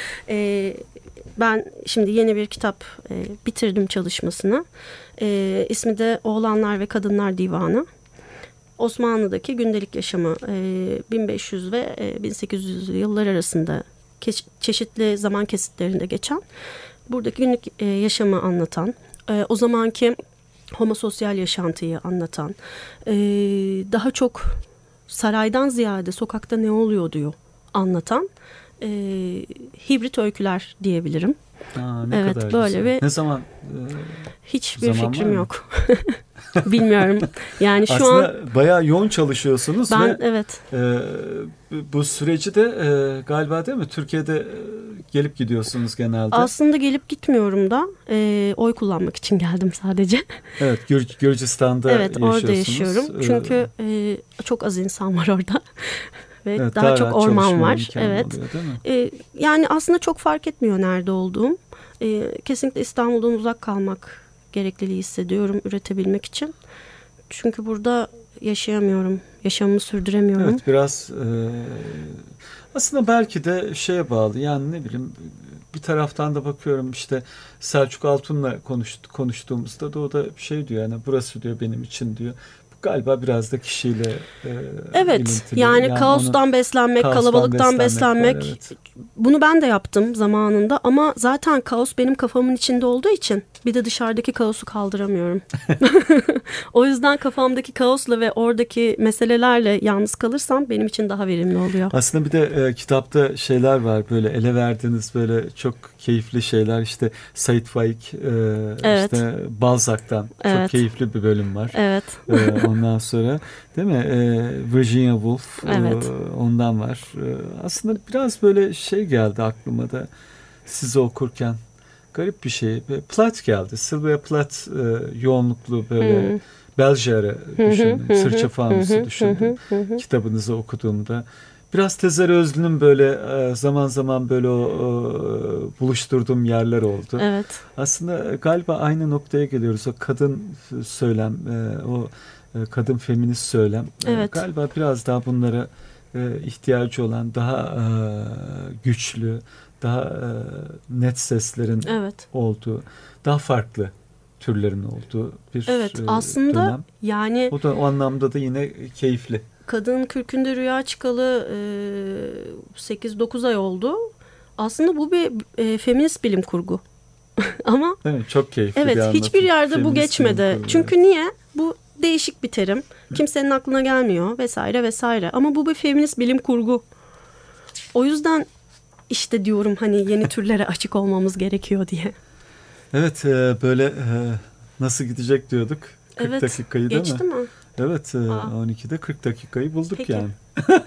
Ben şimdi yeni bir kitap bitirdim çalışmasını. İsmi de Oğlanlar ve Kadınlar Divanı. Osmanlı'daki gündelik yaşamı 1500 ve 1800 yıllar arasında çeşitli zaman kesitlerinde geçen, buradaki günlük yaşamı anlatan, o zamanki homososyal yaşantıyı anlatan, daha çok saraydan ziyade sokakta ne oluyor diyor anlatan hibrit öyküler diyebilirim. Ne evet, kadar böyle güzel. ve ne zaman? Hiçbir fikrim yok. Bilmiyorum. Yani şu aslında an bayağı yoğun çalışıyorsunuz ve evet. Bu süreci de galiba değil mi? Türkiye'de gelip gidiyorsunuz genelde. Aslında gelip gitmiyorum da oy kullanmak için geldim sadece. Evet, Gürcistan'da evet, yaşıyorsunuz. orada yaşıyorum. Çünkü çok az insan var orada. Ve evet, daha çok orman var. Evet. Oluyor, yani aslında çok fark etmiyor nerede olduğum. Kesinlikle İstanbul'dan uzak kalmak gerekliliği hissediyorum üretebilmek için. Çünkü burada yaşayamıyorum. Yaşamımı sürdüremiyorum. Evet, biraz aslında belki de şeye bağlı. Yani ne bileyim, bir taraftan da bakıyorum işte Selçuk Altun'la konuştuğumuzda da o da şey diyor, yani burası diyor benim için diyor. Galiba biraz da kişiyle evet, ilintili. yani kaostan beslenmek, kalabalıktan beslenmek. Var, evet. Bunu ben de yaptım zamanında ama zaten kaos benim kafamın içinde olduğu için bir de dışarıdaki kaosu kaldıramıyorum. O yüzden kafamdaki kaosla ve oradaki meselelerle yalnız kalırsam benim için daha verimli oluyor. Aslında bir de kitapta şeyler var, böyle ele verdiğiniz böyle çok keyifli şeyler, işte Sait Faik, evet. işte Balzac'tan evet. çok keyifli bir bölüm var. Evet. Ondan sonra değil mi? Virginia Woolf, evet. Ondan var. Aslında biraz böyle şey geldi aklıma da sizi okurken. garip bir şey. Plath geldi. Sylvia Plath yoğunluklu böyle Beljar'ı düşündüm. Sırça Fanusu düşündüm. Kitabınızı okuduğumda. Biraz Tezer Özlü'nün böyle zaman zaman böyle buluşturduğum yerler oldu. Evet. Aslında galiba aynı noktaya geliyoruz. O kadın söylem, o kadın feminist söylem. Evet. Galiba biraz daha bunlara ihtiyacı olan daha güçlü, daha net seslerin olduğu, daha farklı türlerin olduğu bir aslında dönem. Yani o da o anlamda da yine keyifli. Kadın Kürkünde Rüya çıkalı 8-9 ay oldu. Aslında bu bir feminist bilim kurgu. Ama evet, çok keyifli bir anlatım. Hiçbir yerde feminist bu geçmedi. Çünkü niye? Bu değişik bir terim. Kimsenin aklına gelmiyor vesaire vesaire. Ama bu bir feminist bilim kurgu. O yüzden işte diyorum hani yeni türlere açık olmamız gerekiyor diye. Evet, böyle nasıl gidecek diyorduk. 40 dakikayı değil mi? Geçti mi? Evet, 12'de 40 dakikayı bulduk. Peki. Yani.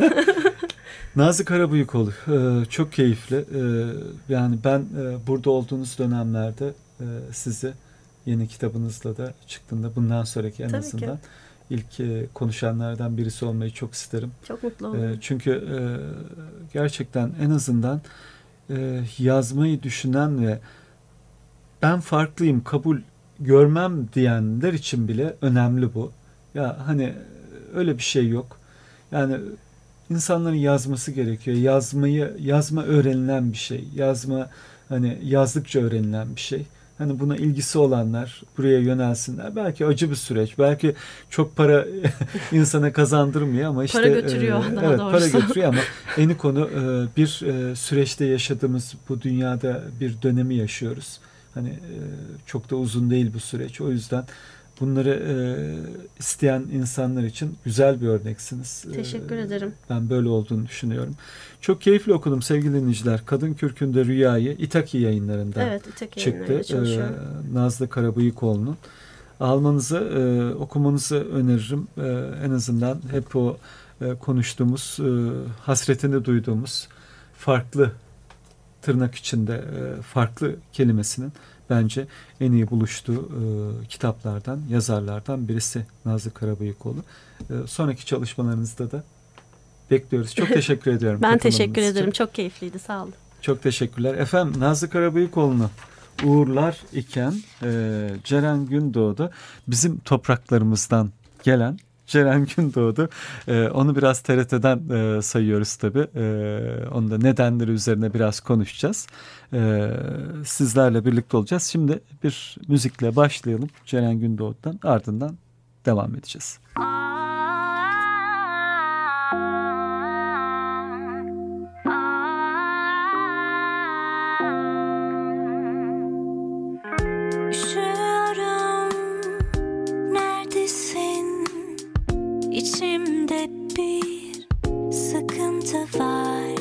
Nazlı Karabıyıkoğlu, çok keyifli. Yani ben burada olduğunuz dönemlerde sizi yeni kitabınızla da çıktığında bundan sonraki en azından ilk konuşanlardan birisi olmayı çok isterim. Çok mutlu olurum. Çünkü gerçekten en azından yazmayı düşünen ve ben farklıyım, kabul görmem diyenler için bile önemli bu. Ya hani öyle bir şey yok. Yani insanların yazması gerekiyor. Yazma öğrenilen bir şey. Yazma hani yazdıkça öğrenilen bir şey. Hani buna ilgisi olanlar buraya yönelsinler. Belki acı bir süreç. Belki çok para insana kazandırmıyor ama işte para götürüyor daha doğrusu. Para götürüyor ama eni konu bir süreçte yaşadığımız bu dünyada bir dönemi yaşıyoruz. Hani çok da uzun değil bu süreç. O yüzden bunları isteyen insanlar için güzel bir örneksiniz. Teşekkür ederim. Ben böyle olduğunu düşünüyorum. Çok keyifli okudum sevgili dinleyiciler. Kadın Kürkünde Rüya'yı İtaki yayınlarında çıktı. Nazlı Karabıyıkoğlu'nun. Almanızı, okumanızı öneririm. En azından hep o konuştuğumuz, hasretini duyduğumuz farklı tırnak içinde farklı kelimesinin bence en iyi buluştuğu kitaplardan, yazarlardan birisi Nazlı Karabıyıkoğlu. Sonraki çalışmalarınızda da bekliyoruz. Çok teşekkür ediyorum. Ben teşekkür ederim. Çok keyifliydi. Sağ olun. Çok teşekkürler. Efendim Nazlı Karabıyıkoğlu'nu uğurlar iken Ceren Gündoğdu bizim topraklarımızdan gelen Ceren Gündoğdu. Onu biraz TRT'den sayıyoruz tabii. Onu da nedenleri üzerine biraz konuşacağız. Sizlerle birlikte olacağız. Şimdi bir müzikle başlayalım. Ceren Gündoğdu'dan ardından devam edeceğiz. İçimde bir sıkıntı var.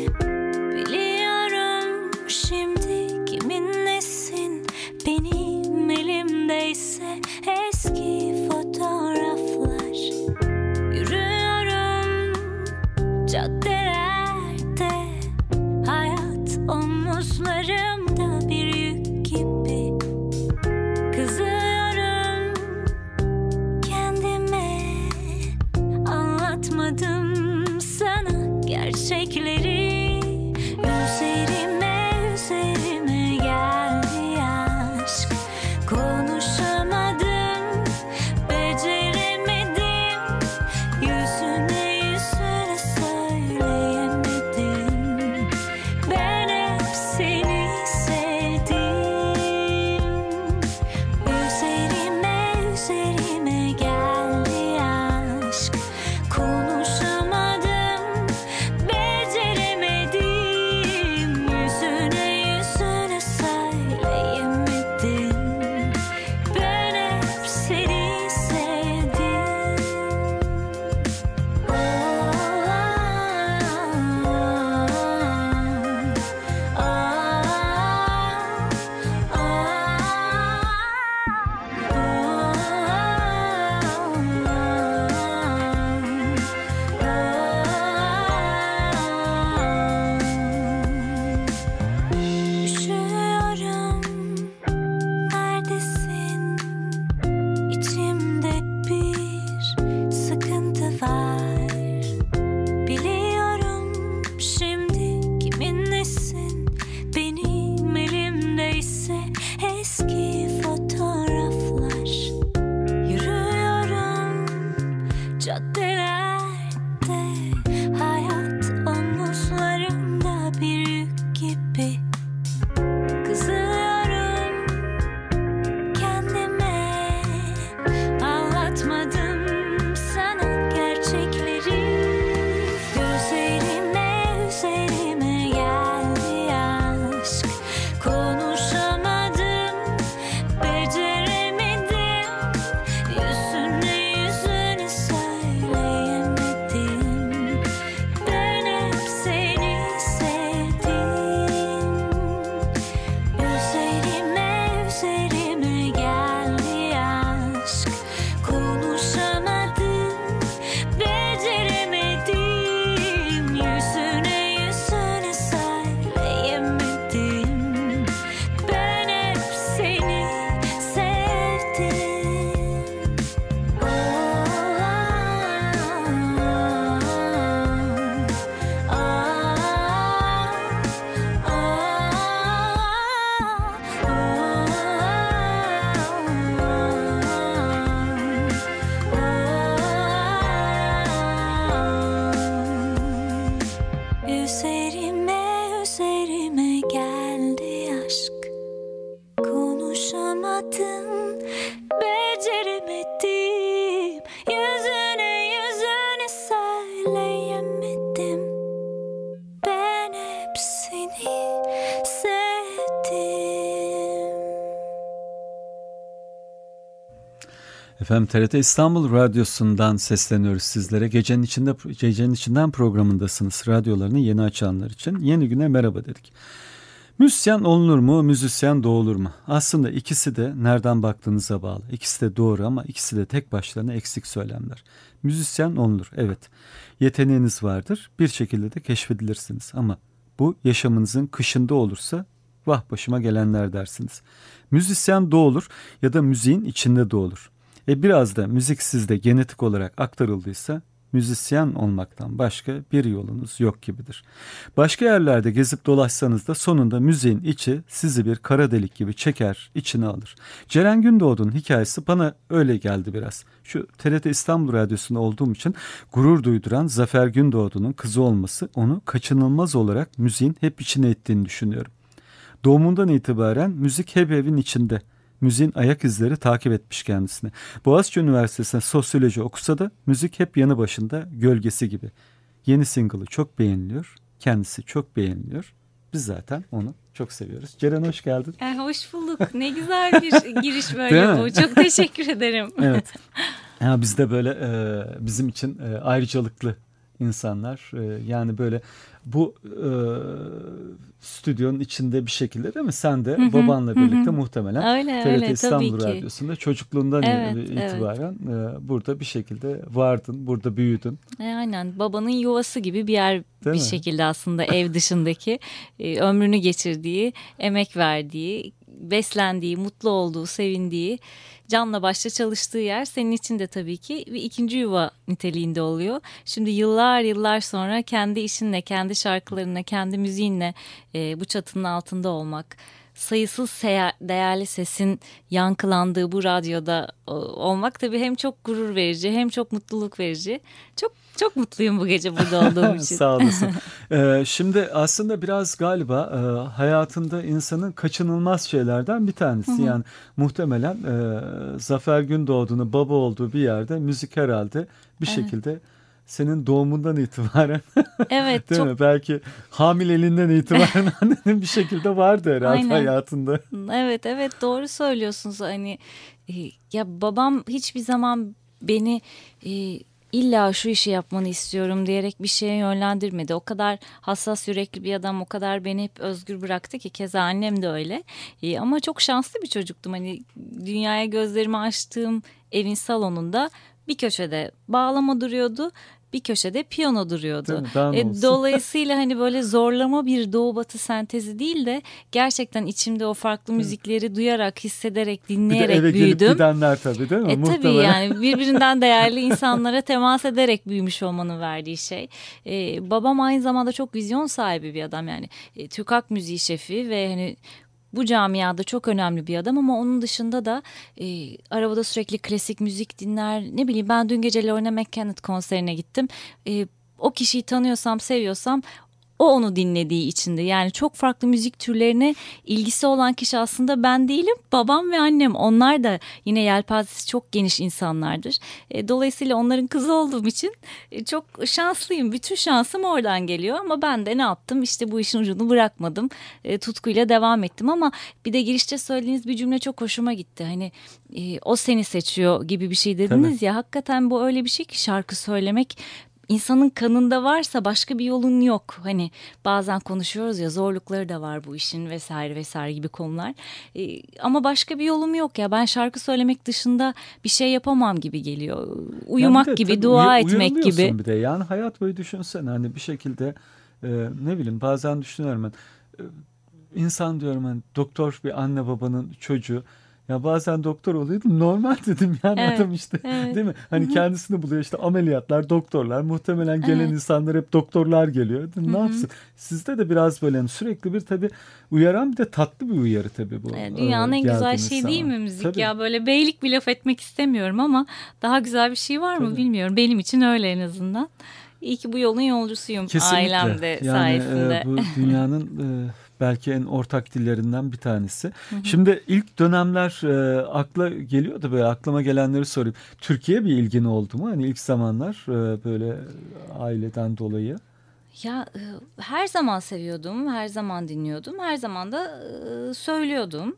Biliyorum şimdi kimin nesin. Benim elimdeyse eski fotoğraflar. Yürüyorum caddelerde, hayat omuzlarımda bir yük gibi. Kızıyorum kendime, anlatmadım sana gerçekleri. Üzerime geldi aşk. Konuşamadım, beceremedim. Yüzüne söyleyemedim. Ben hep seni sevdim. Üzerime geldi aşk. Konuşamadım, beceremedim. caddelerde hayat omuzlarımda bir yük gibi. Kızıyorum kendime, anlatmadım sana gerçekleri. Gözlerime üzerime geldi aşk, konuşamadım, beceremedim, yüzüne yüzüne söyleyemedim. Ben hep seni sevdim. Üzerime üzerime geldi aşk, konuşamadım, beceremedim, yüzüne yüzüne söyleyemedim. Ben hep seni sevdim. Üzerime üzerime geldi aşk, konuşamadım, beceremedim, yüzüne yüzüne söyleyemedim. Ben hep seni sevdim. Efendim TRT İstanbul Radyosu'ndan sesleniyoruz sizlere. Gecenin içinden programındasınız. Radyolarını yeni açanlar için yeni güne merhaba dedik. Müzisyen olunur mu, müzisyen doğulur mu? Aslında ikisi de nereden baktığınıza bağlı. İkisi de doğru ama ikisi de tek başlarına eksik söylemler. Müzisyen olunur, evet. Yeteneğiniz vardır, bir şekilde de keşfedilirsiniz. Ama bu yaşamınızın kışında olursa vah başıma gelenler dersiniz. Müzisyen doğulur ya da müziğin içinde doğulur. Biraz da müzik sizde genetik olarak aktarıldıysa müzisyen olmaktan başka bir yolunuz yok gibidir. Başka yerlerde gezip dolaşsanız da sonunda müziğin içi sizi bir kara delik gibi çeker, içine alır. Ceren Gündoğdu'nun hikayesi bana öyle geldi biraz. Şu TRT İstanbul Radyosu'nda olduğum için gurur duyduran Zafer Gündoğdu'nun kızı olması onu kaçınılmaz olarak müziğin hep içine ettiğini düşünüyorum. Doğumundan itibaren müzik hep evin içinde. Müziğin ayak izleri takip etmiş kendisini. Boğaziçi Üniversitesi'nde sosyoloji okusa da müzik hep yanı başında, gölgesi gibi. Yeni single'ı çok beğeniliyor. Kendisi çok beğeniliyor. Biz zaten onu çok seviyoruz. Ceren hoş geldin. Hoş bulduk. Ne güzel bir giriş böyle bu. Çok teşekkür ederim. Evet. Ya biz de böyle bizim için ayrıcalıklı insanlar. Yani böyle bu stüdyonun içinde bir şekilde değil mi? Sen de babanla birlikte muhtemelen öyle, TRT İstanbul Radyosu'nda çocukluğundan itibaren burada bir şekilde vardın, burada büyüdün. Aynen, babanın yuvası gibi bir yer Değil bir mi? şekilde aslında ev dışındaki ömrünü geçirdiği, emek verdiği, beslendiği, mutlu olduğu, sevindiği, canla başla çalıştığı yer senin için de tabii ki bir ikinci yuva niteliğinde oluyor. Şimdi yıllar sonra kendi işinle, kendi şarkılarınla, kendi müziğinle bu çatının altında olmak, sayısız değerli sesin yankılandığı bu radyoda olmak tabii hem çok gurur verici hem çok mutluluk verici. Çok mutluyum bu gece burada olduğum için. Sağ olasın. Şimdi aslında biraz galiba hayatında insanın kaçınılmaz şeylerden bir tanesi. Yani muhtemelen Zafer Gündoğdu'nun baba olduğu bir yerde müzik herhalde bir şekilde senin doğumundan itibaren Evet, değil mi? Belki hamileliğinden itibaren annenin bir şekilde vardı herhalde Aynen. hayatında. Evet doğru söylüyorsunuz. Hani ya babam hiçbir zaman beni illa şu işi yapmanı istiyorum diyerek bir şeye yönlendirmedi. O kadar hassas yürekli bir adam, o kadar beni hep özgür bıraktı ki keza annem de öyle. Ama çok şanslı bir çocuktum. Hani dünyaya gözlerimi açtığım evin salonunda bir köşede bağlama duruyordu. Bir köşede piyano duruyordu. Dolayısıyla hani böyle zorlama bir doğu batı sentezi değil de gerçekten içimde o farklı müzikleri duyarak, hissederek, dinleyerek bir de eve büyüdüm. gelip gidenler tabii değil mi? Tabii yani birbirinden değerli insanlara temas ederek büyümüş olmanın verdiği şey. Babam aynı zamanda çok vizyon sahibi bir adam yani. Türk halk müziği şefi ve hani bu camiada çok önemli bir adam ama onun dışında da arabada sürekli klasik müzik dinler. Ne bileyim, ben dün gece Lorna McKennitt konserine gittim. O kişiyi tanıyorsam, seviyorsam o onu dinlediği içindi. Yani çok farklı müzik türlerine ilgisi olan kişi aslında ben değilim. Babam ve annem, onlar da yine yelpazesi çok geniş insanlardır. Dolayısıyla onların kızı olduğum için çok şanslıyım. Bütün şansım oradan geliyor ama ben de ne yaptım? İşte bu işin ucunu bırakmadım. Tutkuyla devam ettim ama bir de girişte söylediğiniz bir cümle çok hoşuma gitti. Hani o seni seçiyor gibi bir şey dediniz. Tabii. Ya hakikaten bu öyle bir şey ki, şarkı söylemek İnsanın kanında varsa başka bir yolun yok. Hani bazen konuşuyoruz ya, zorlukları da var bu işin vesaire vesaire gibi konular. Ama başka bir yolum yok ya. Ben şarkı söylemek dışında bir şey yapamam gibi geliyor. Uyumak de, gibi, dua etmek gibi. Bir de yani hayat boyu düşünsene, hani bir şekilde ne bileyim, bazen düşünüyorum ben. İnsan diyorum, hani doktor bir anne babanın çocuğu. Ya bazen doktor oluyordum, normal dedim yani, evet, adam işte, evet. Değil mi? Hani kendisini buluyor, işte ameliyatlar, doktorlar, muhtemelen gelen insanlar hep doktorlar geliyor. Ne yapsın? Sizde de biraz böyle sürekli bir, tabii uyaran, bir de tatlı bir uyarı tabii bu. Dünyanın en güzel şey değil mi müzik? Tabii. Ya böyle beylik bir laf etmek istemiyorum ama daha güzel bir şey var mı tabii. Bilmiyorum. Benim için öyle en azından. İyi ki bu yolun yolcusuyum. Kesinlikle. Ailem de yani, sayesinde. Bu dünyanın belki en ortak dillerinden bir tanesi. Şimdi ilk dönemler akla geliyordu, böyle aklıma gelenleri sorayım. Türkiye'ye bir ilgin oldu mu? Hani ilk zamanlar böyle aileden dolayı. Ya her zaman seviyordum, her zaman dinliyordum, her zaman da söylüyordum.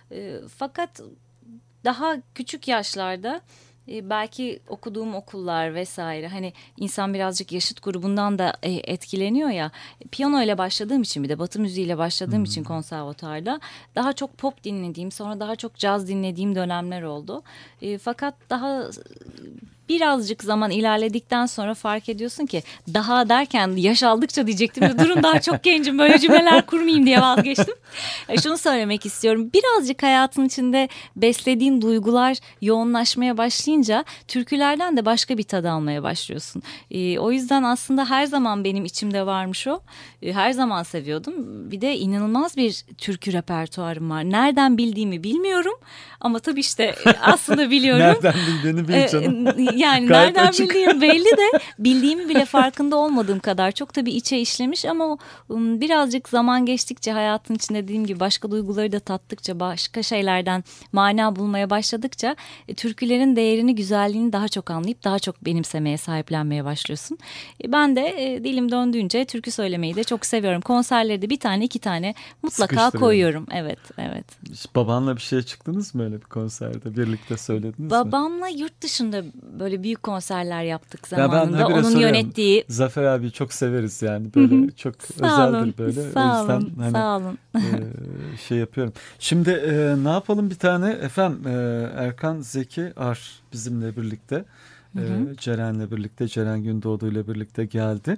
Fakat daha küçük yaşlarda belki okuduğum okullar vesaire, hani insan birazcık yaşıt grubundan da etkileniyor ya. Piyano ile başladığım için, bir de Batı müziğiyle başladığım için konservatuarda daha çok pop dinlediğim, sonra daha çok caz dinlediğim dönemler oldu. Fakat daha birazcık zaman ilerledikten sonra fark ediyorsun ki, daha derken yaş aldıkça diyecektim de durun, daha çok gencim, böyle cümleler kurmayayım diye vazgeçtim. Şunu söylemek istiyorum, birazcık hayatın içinde beslediğin duygular yoğunlaşmaya başlayınca türkülerden de başka bir tad almaya başlıyorsun. O yüzden aslında her zaman benim içimde varmış o. Her zaman seviyordum. Bir de inanılmaz bir türkü repertuarım var. Nereden bildiğimi bilmiyorum ama tabii işte aslında biliyorum. Nereden bildiğini bil canım. Yani gayet nereden açık. Bildiğim belli de bildiğimi bile farkında olmadığım kadar çok tabii içe işlemiş ama birazcık zaman geçtikçe, hayatın içinde dediğim gibi başka duyguları da tattıkça, başka şeylerden mana bulmaya başladıkça türkülerin değerini, güzelliğini daha çok anlayıp daha çok benimsemeye, sahiplenmeye başlıyorsun. Ben de dilim döndüğünce türkü söylemeyi de çok seviyorum. Konserlerde bir tane, iki tane mutlaka koyuyorum. Evet, evet. Hiç babanla bir şeye çıktınız mı öyle bir konserde? Birlikte söylediniz mi? Babamla yurt dışında böyle büyük konserler yaptık zamanında. Onun yönettiği. Zafer abi çok severiz yani, böyle çok özeldir böyle. Sağ olun, o yüzden hani, sağ olun. Şey yapıyorum. Şimdi ne yapalım, bir tane efendim Erkan Zeki Ar bizimle birlikte. Ceren'le birlikte, Ceren Gündoğdu ile birlikte geldi.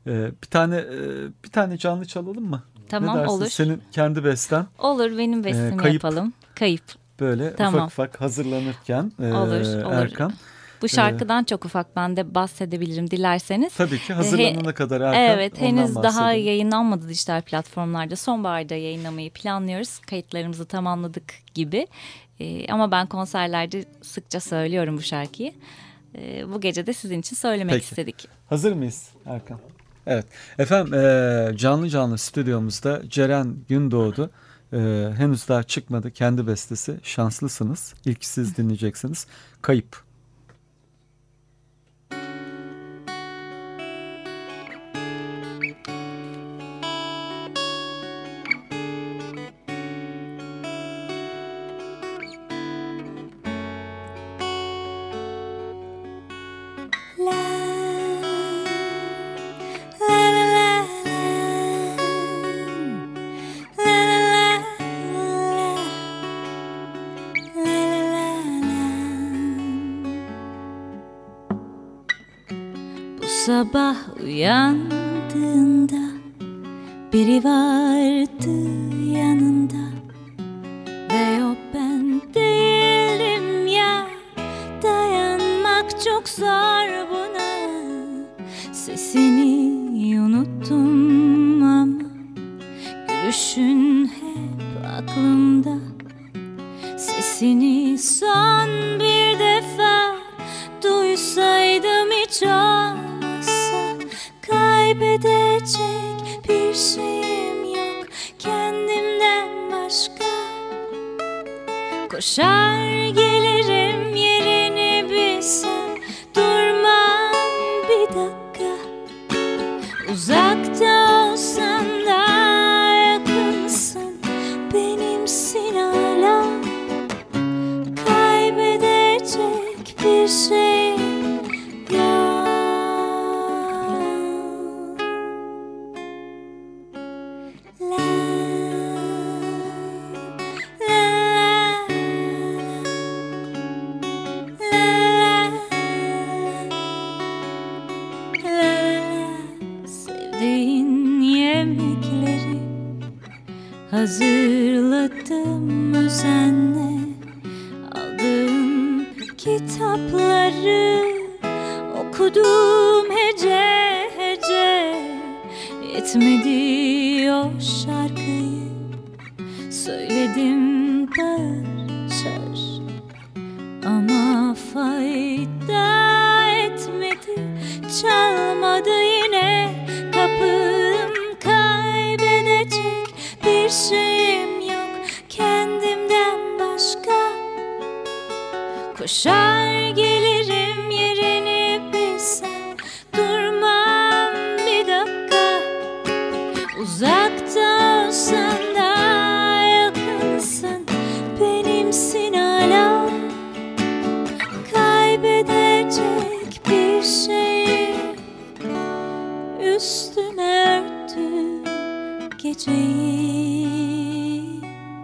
Bir tane canlı çalalım mı? Tamam, olur. Senin kendi besten. Olur, benim bestemi yapalım. Kayıp. Böyle tamam. ufak hazırlanırken olur. Erkan. Bu şarkıdan çok ufak ben de bahsedebilirim dilerseniz. Tabii ki, hazırlanana kadar Erkan. Evet, henüz daha yayınlanmadı dijital platformlarda. Sonbaharda yayınlamayı planlıyoruz. Kayıtlarımızı tamamladık gibi. Ama ben konserlerde sıkça söylüyorum bu şarkıyı. Bu gece de sizin için söylemek istedik. Hazır mıyız Erkan? Evet. Efendim canlı stüdyomuzda Ceren Gündoğdu. Henüz daha çıkmadı, kendi bestesi. Şanslısınız. İlk siz dinleyeceksiniz. Kayıp. Sabah uyandığında biri vardı yanında ve o ben değilim ya. Dayanmak çok zor buna. Sesini unuttum ama gülüşün hep aklımda. hiç olmazsa kaybedecek bir şeyim yok kendimden başka. Koşar gelirim yerini bilsem, durmam bir dakika. Uzakta olsan da yakınsın, benimsin hala. Kaybedecek bir şey yok. La, sevdiğin yemekleri hazırladım özenle. Aldığım kitapları okudum hece hece. Yetmedi o şarkıyı söyledim bağır çağır, ama fayda etmedi. Çalmadı yine kapım, kaybedecek bir şeyim yok kendimden başka. Koşar gelirim yerini bilsem, durmam bir dakika. Uzakta olsan da yakınsın, benimsin hala. Kaybedecek bir şey, üstüne örtü geceyi.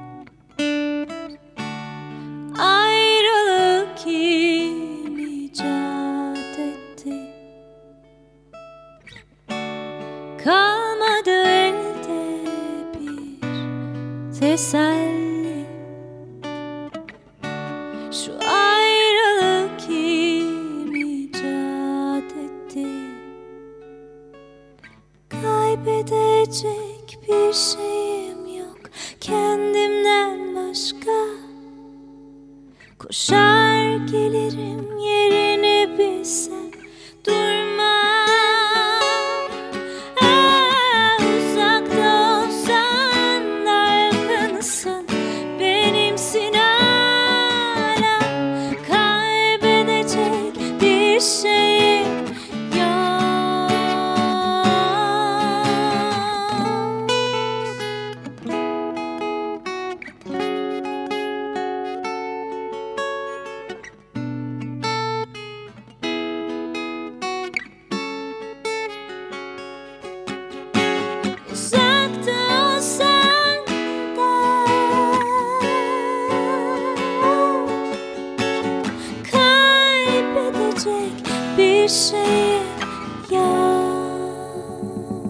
Ayrılık kim icat etti? Kalmadı elde bir teselli. Şu ayrılık kim icat etti? Kaybedecek bir şeyim yok kendimden başka. Koşar gelirim yerini bilsem, durmam. Uzakta olsan da yakınsın, benimsin hala. Kaybedecek bir şeyim yok. Uzakta olsan da kaybedecek bir şey yok.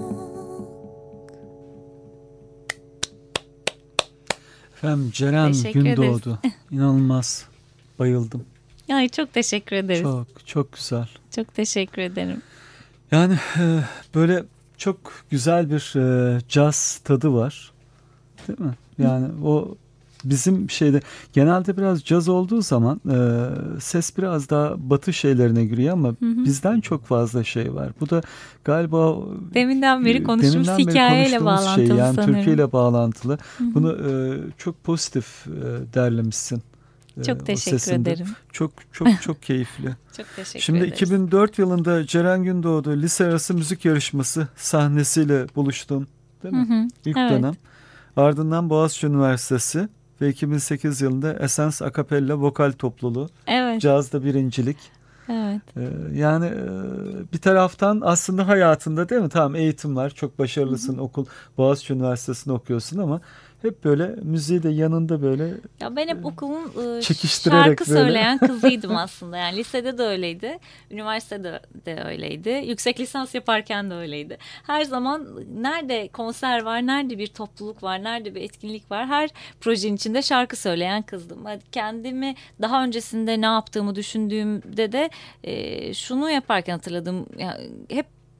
Efendim Ceren Teşekkür Gündoğdu. İnanılmaz. Bayıldım. Ay çok teşekkür ederiz. Çok güzel. Çok teşekkür ederim. Yani böyle çok güzel bir caz tadı var. Değil mi? Yani o bizim şeyde genelde biraz caz olduğu zaman ses biraz daha batı şeylerine giriyor ama bizden çok fazla şey var. Bu da galiba Deminden beri konuştuğumuz hikayeyle bağlantılı şey, yani sanırım. Türkiye'yle bağlantılı. Bunu çok pozitif derlemişsin. Çok o teşekkür sesinde. ederim. Çok keyifli. Çok teşekkür Şimdi ederiz. 2004 yılında Ceren Gündoğdu lise arası müzik yarışması sahnesiyle buluştum. Değil mi? İlk evet. dönem. Ardından Boğaziçi Üniversitesi ve 2008 yılında Essence Acapella Vokal Topluluğu. Evet. Cazda birincilik. Evet. Yani bir taraftan aslında hayatında değil mi? Tamam, eğitim var. Çok başarılısın. Okul, Boğaziçi Üniversitesi'nde okuyorsun ama hep böyle müziği de yanında böyle Ya ben hep okulun çekiştirerek şarkı böyle. söyleyen kızıydım aslında. Yani lisede de öyleydi, üniversitede de öyleydi, yüksek lisans yaparken de öyleydi. Her zaman nerede konser var, nerede bir topluluk var, nerede bir etkinlik var, her projenin içinde şarkı söyleyen kızdım. Kendimi daha öncesinde ne yaptığımı düşündüğümde de şunu yaparken hatırladım. Yani hep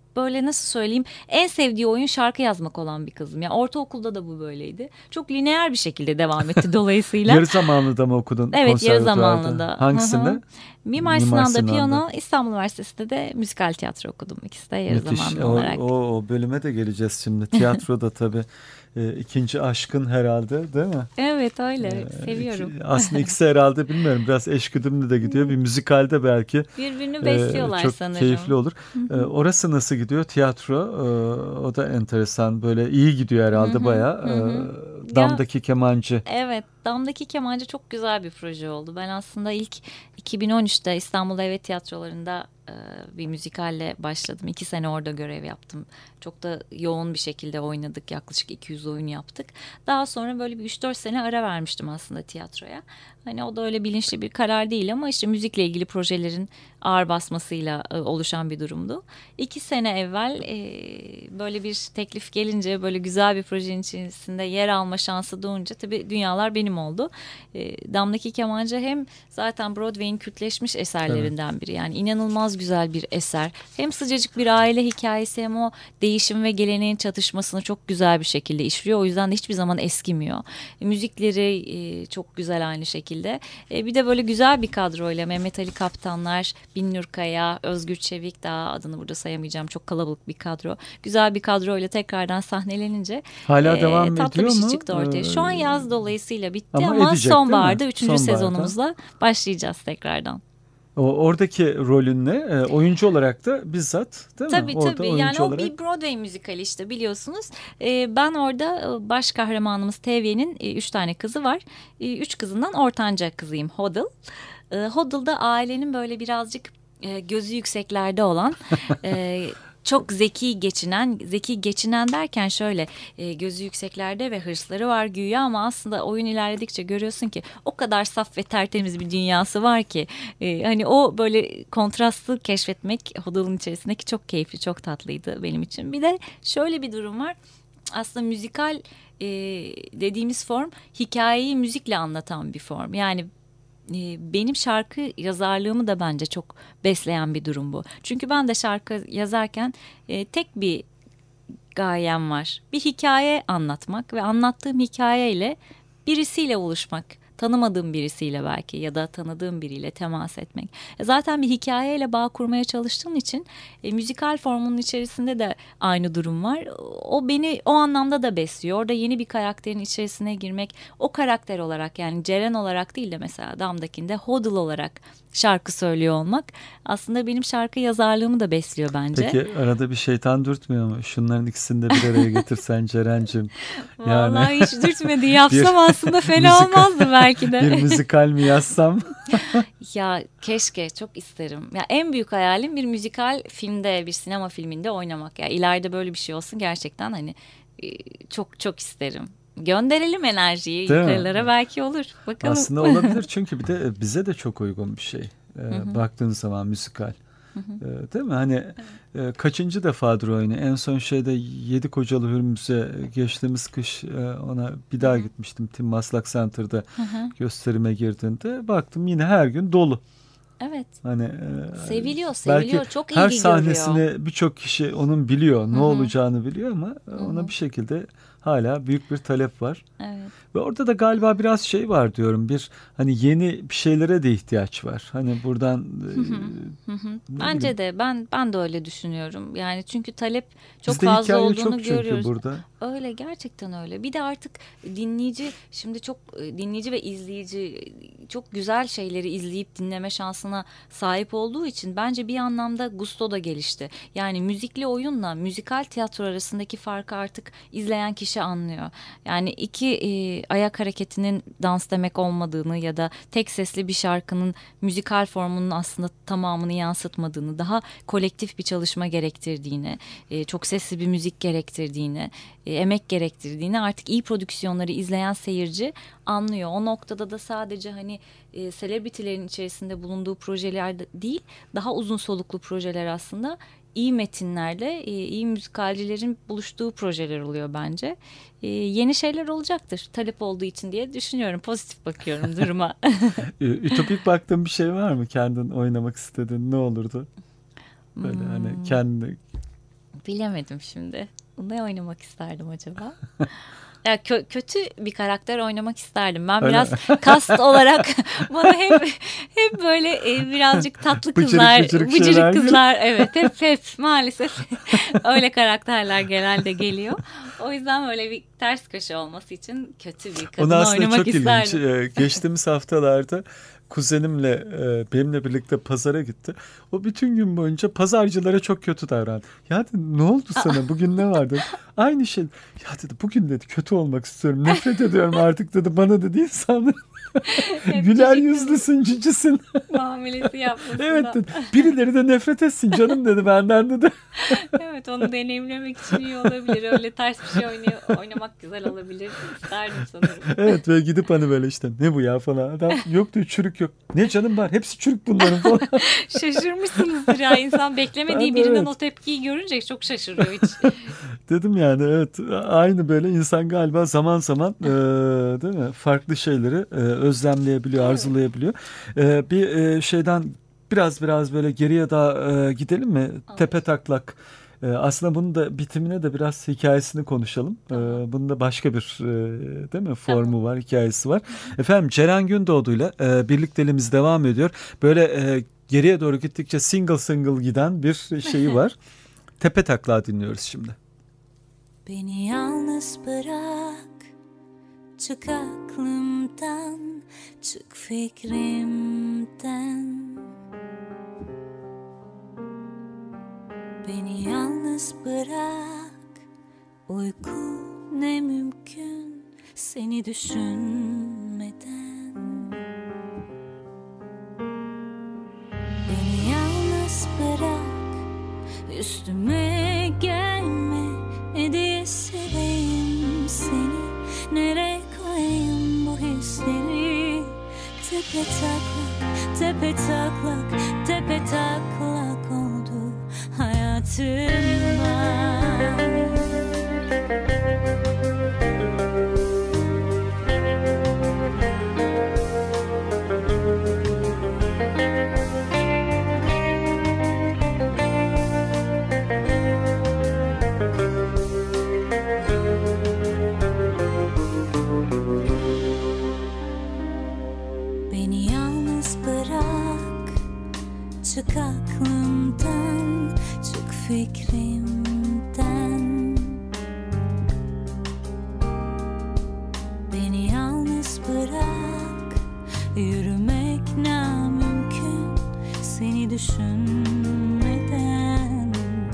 böyle nasıl söyleyeyim, en sevdiği oyun şarkı yazmak olan bir kızım. Yani ortaokulda da bu böyleydi. Çok lineer bir şekilde devam etti dolayısıyla. Yarı zamanlı da mı okudun? Evet, yarı konservatuvarda? zamanlı da. Hangisinde? Hı hı. Mimar Mimar Sinan'da Sinan'da. piyano, İstanbul Üniversitesi'nde de müzikal tiyatro okudum. İkisi de yarı Müthiş. zamanlı olarak. O bölüme de geleceğiz şimdi. Tiyatro da tabii ikinci aşkın herhalde, değil mi? Evet, öyle. Seviyorum. Aslında ikisi herhalde bilmiyorum. Biraz eşgüdümlü de gidiyor. Bir müzikalde belki Birbirini besliyorlar çok sanırım. keyifli olur. Orası nasıl gidiyor? Tiyatro o da enteresan. Böyle iyi gidiyor herhalde bayağı. Damdaki Kemancı. Evet, Damdaki Kemancı çok güzel bir proje oldu. Ben aslında ilk 2013'te İstanbul Devlet Tiyatroları'nda bir müzikalle başladım. 2 sene orada görev yaptım. Çok da yoğun bir şekilde oynadık. Yaklaşık 200 oyun yaptık. Daha sonra böyle bir 3-4 sene ara vermiştim aslında tiyatroya. Hani o da öyle bilinçli bir karar değil ama işte müzikle ilgili projelerin ağır basmasıyla oluşan bir durumdu. 2 sene evvel böyle bir teklif gelince, böyle güzel bir projenin içerisinde yer alma şansı doğunca tabii dünyalar benim oldu. Damdaki Kemancı hem zaten Broadway'in kültleşmiş eserlerinden biri. Yani inanılmaz güzel bir eser. Hem sıcacık bir aile hikayesi hem o değişim ve geleneğin çatışmasını çok güzel bir şekilde işliyor. O yüzden de hiçbir zaman eskimiyor. Müzikleri çok güzel aynı şekilde. Bir de böyle güzel bir kadroyla Mehmet Ali Kaptanlar, Binnur Kaya, Özgür Çevik, daha adını burada sayamayacağım. Çok kalabalık bir kadro. Güzel bir kadroyla tekrardan sahnelenince Hala devam tatlı ediyor bir şey mu? çıktı ortaya. Şu an yaz dolayısıyla bitti Ama ama edecek, sonbaharda değil mi? 3. Sonbaharda. sezonumuzla başlayacağız tekrardan. Oradaki rolün ne? Oyuncu olarak da bizzat, değil mi? Tabii Orada tabii. oyuncu Yani olarak. o bir Broadway müzikali işte, biliyorsunuz. Ben orada baş kahramanımız Tevye'nin 3 tane kızı var. 3 kızından ortanca kızıyım, Hodel. Hodel da ailenin böyle birazcık gözü yükseklerde olan... Çok zeki geçinen derken şöyle, gözü yükseklerde ve hırsları var güya, ama aslında oyun ilerledikçe görüyorsun ki o kadar saf ve tertemiz bir dünyası var ki hani o böyle kontrastı keşfetmek Hodal'ın içerisindeki çok keyifli, çok tatlıydı benim için. Bir de şöyle bir durum var, aslında müzikal dediğimiz form hikayeyi müzikle anlatan bir form. Yani benim şarkı yazarlığımı da bence çok besleyen bir durum bu. Çünkü ben de şarkı yazarken tek bir gayem var. Bir hikaye anlatmak ve anlattığım hikayeyle birisiyle buluşmak. Tanımadığım birisiyle belki ya da tanıdığım biriyle temas etmek. Zaten bir hikayeyle bağ kurmaya çalıştığım için müzikal formunun içerisinde de aynı durum var. O beni o anlamda da besliyor. Orada yeni bir karakterin içerisine girmek, o karakter olarak, yani Ceren olarak değil de mesela Dam'dakinde Hodel olarak şarkı söylüyor olmak aslında benim şarkı yazarlığımı da besliyor bence. Peki arada bir şeytan dürtmüyor mu? Şunların ikisini de bir araya getirsen Ceren'cim. Yani Vallahi hiç dürtmedi. Yapsam aslında fena olmazdı belki de. Bir müzikal mi yazsam? Ya keşke, çok isterim. Ya en büyük hayalim bir müzikal filmde, bir sinema filminde oynamak. Ya ileride böyle bir şey olsun gerçekten, hani çok çok isterim. Gönderelim enerjiyi Değil mi? yukarılara, belki olur. Bakalım. Aslında olabilir, çünkü bir de bize de çok uygun bir şey. Baktığın zaman müzikal. Değil mi? Hani kaçıncı defadır oyunu? En son şeyde Yedi Kocalı Hürmüz'e geçtiğimiz kış ona bir daha gitmiştim. Tim Maslak Center'da gösterime girdiğinde. Baktım yine her gün dolu. Evet. Hani Seviliyor. belki Çok ilgi her görüyor. sahnesini birçok kişi onun biliyor. Ne olacağını biliyor ama ona bir şekilde hala büyük bir talep var. Evet. Ve orada da galiba biraz şey var diyorum. Bir hani yeni bir şeylere de ihtiyaç var. Hani buradan Bence de ben de öyle düşünüyorum. Yani çünkü talep çok bizde fazla hikaye olduğunu çok çünkü görüyoruz. burada. Öyle, gerçekten öyle. Bir de artık dinleyici, şimdi çok dinleyici ve izleyici çok güzel şeyleri izleyip dinleme şansına sahip olduğu için bence bir anlamda gusto da gelişti. Yani müzikli oyunla müzikal tiyatro arasındaki farkı artık izleyen kişi anlıyor. Yani iki ayak hareketinin dans demek olmadığını ya da tek sesli bir şarkının müzikal formunun aslında tamamını yansıtmadığını, daha kolektif bir çalışma gerektirdiğini, çok sesli bir müzik gerektirdiğini, emek gerektirdiğini artık iyi prodüksiyonları izleyen seyirci anlıyor. O noktada da sadece hani selebritilerin içerisinde bulunduğu projeler değil, daha uzun soluklu projeler aslında iyi metinlerle iyi müzikalcilerin buluştuğu projeler oluyor bence. Yeni şeyler olacaktır talep olduğu için diye düşünüyorum. Pozitif bakıyorum duruma. Ütopik baktığın bir şey var mı? Kendin oynamak istediğin ne olurdu? Böyle hani kendi Bilemedim şimdi. Ne oynamak isterdim acaba? Ya kötü bir karakter oynamak isterdim. Ben Öyle biraz kast olarak bana hep böyle birazcık tatlı kızlar, bıcırık bıcırık şeyler kızlar, evet hep maalesef öyle karakterler genelde geliyor. O yüzden böyle bir ters köşe olması için kötü bir kadın Onu aslında oynamak çok isterdim. ilginç. Geçtiğimiz haftalarda kuzenimle benimle birlikte pazara gitti. O bütün gün boyunca pazarcılara çok kötü davrandı. Ya dedim, ne oldu sana? Bugün ne vardı? Aynı şey. Ya dedi, bugün dedi kötü olmak istiyorum. Nefret ediyorum artık dedi. Bana dedi insanlar. Güler yüzlüsün, cicisin. Muamelesi yapmasına. Evet dedi. Birileri de nefret etsin canım dedi benden dedi. Evet, onu deneyimlemek için iyi olabilir. Öyle ters bir şey oynamak güzel olabilir. İsterdim sanırım. Evet ve gidip hani böyle işte ne bu ya falan. Adam yok diyor, çürük yok. Ne canım var, hepsi çürük bunların falan. Şaşırmışsınızdır ya. İnsan beklemediği Ben de birinden evet. o tepkiyi görünce çok şaşırıyor hiç. Dedim yani evet, aynı böyle insan galiba zaman zaman değil mi, farklı şeyleri özlemleyebiliyor, Evet. arzulayabiliyor. Bir şeyden biraz böyle geriye daha gidelim mi? Tepe taklak. Aslında bunun da bitimine de biraz hikayesini konuşalım. Bunun da başka bir değil mi formu var, hikayesi var. Efendim Ceren Gündoğdu'yla birlikteliğimiz devam ediyor. Böyle geriye doğru gittikçe single giden bir şeyi var. Tepe taklağı dinliyoruz şimdi. Beni yalnız bırak, çık aklımdan, çık fikrimden. Beni yalnız bırak, uyku ne mümkün seni düşünmeden. Beni yalnız bırak, üstüme gelme, ne diye seveyim seni, nereye koyayım bu hisleri. Tepe taklak, tepe taklak, tepe taklak oldu hayatımda. Beni yalnız bırak, çık aklımdan, çık fikrimden. Beni yalnız bırak, yürümek namümkün seni düşünmeden.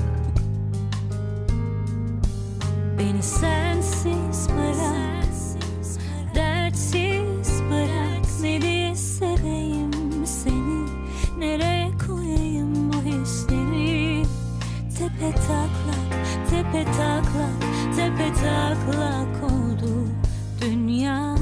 Beni sensiz bırak, dertsiz bırak, ne diye seveyim seni, nereye koyayım bu hisleri. Tepe taklak, tepe taklak, tepe taklak oldu dünya.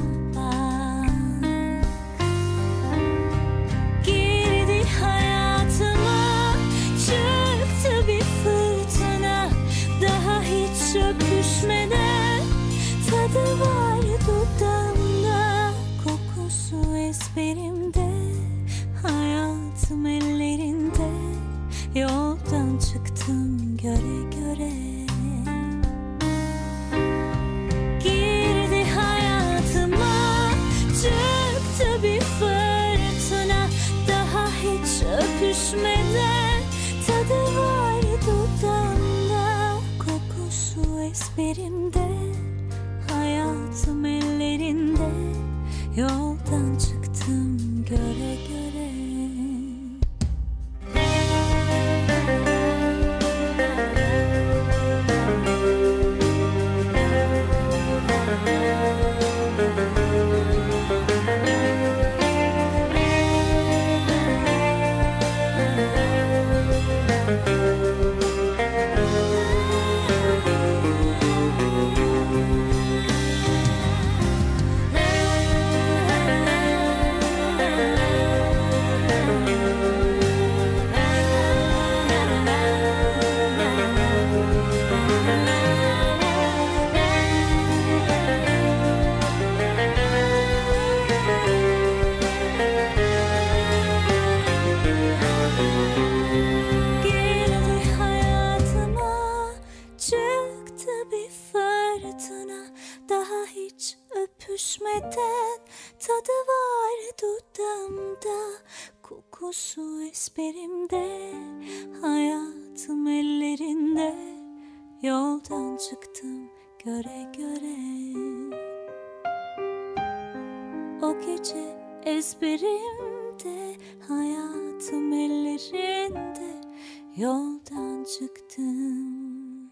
Girdi hayatıma, çıktı bir fırtına, daha hiç öpüşmeden. Tadı var dudağımda, kokusu ezberimde, hayatım ellerinde, yoldan çıktım göre göre. Girdi hayatıma, çıktı bir fırtına, daha hiç öpüşmeden. Tadı var dudağımda, kokusu ezberimde, hayatım ellerinde, yoldan çıktım göre göre. tadı var dudağımda, kokusu ezberimde, hayatım ellerinde. Yoldan çıktım göre göre. O gece ezberimde, hayatım ellerinde. Yoldan çıktım.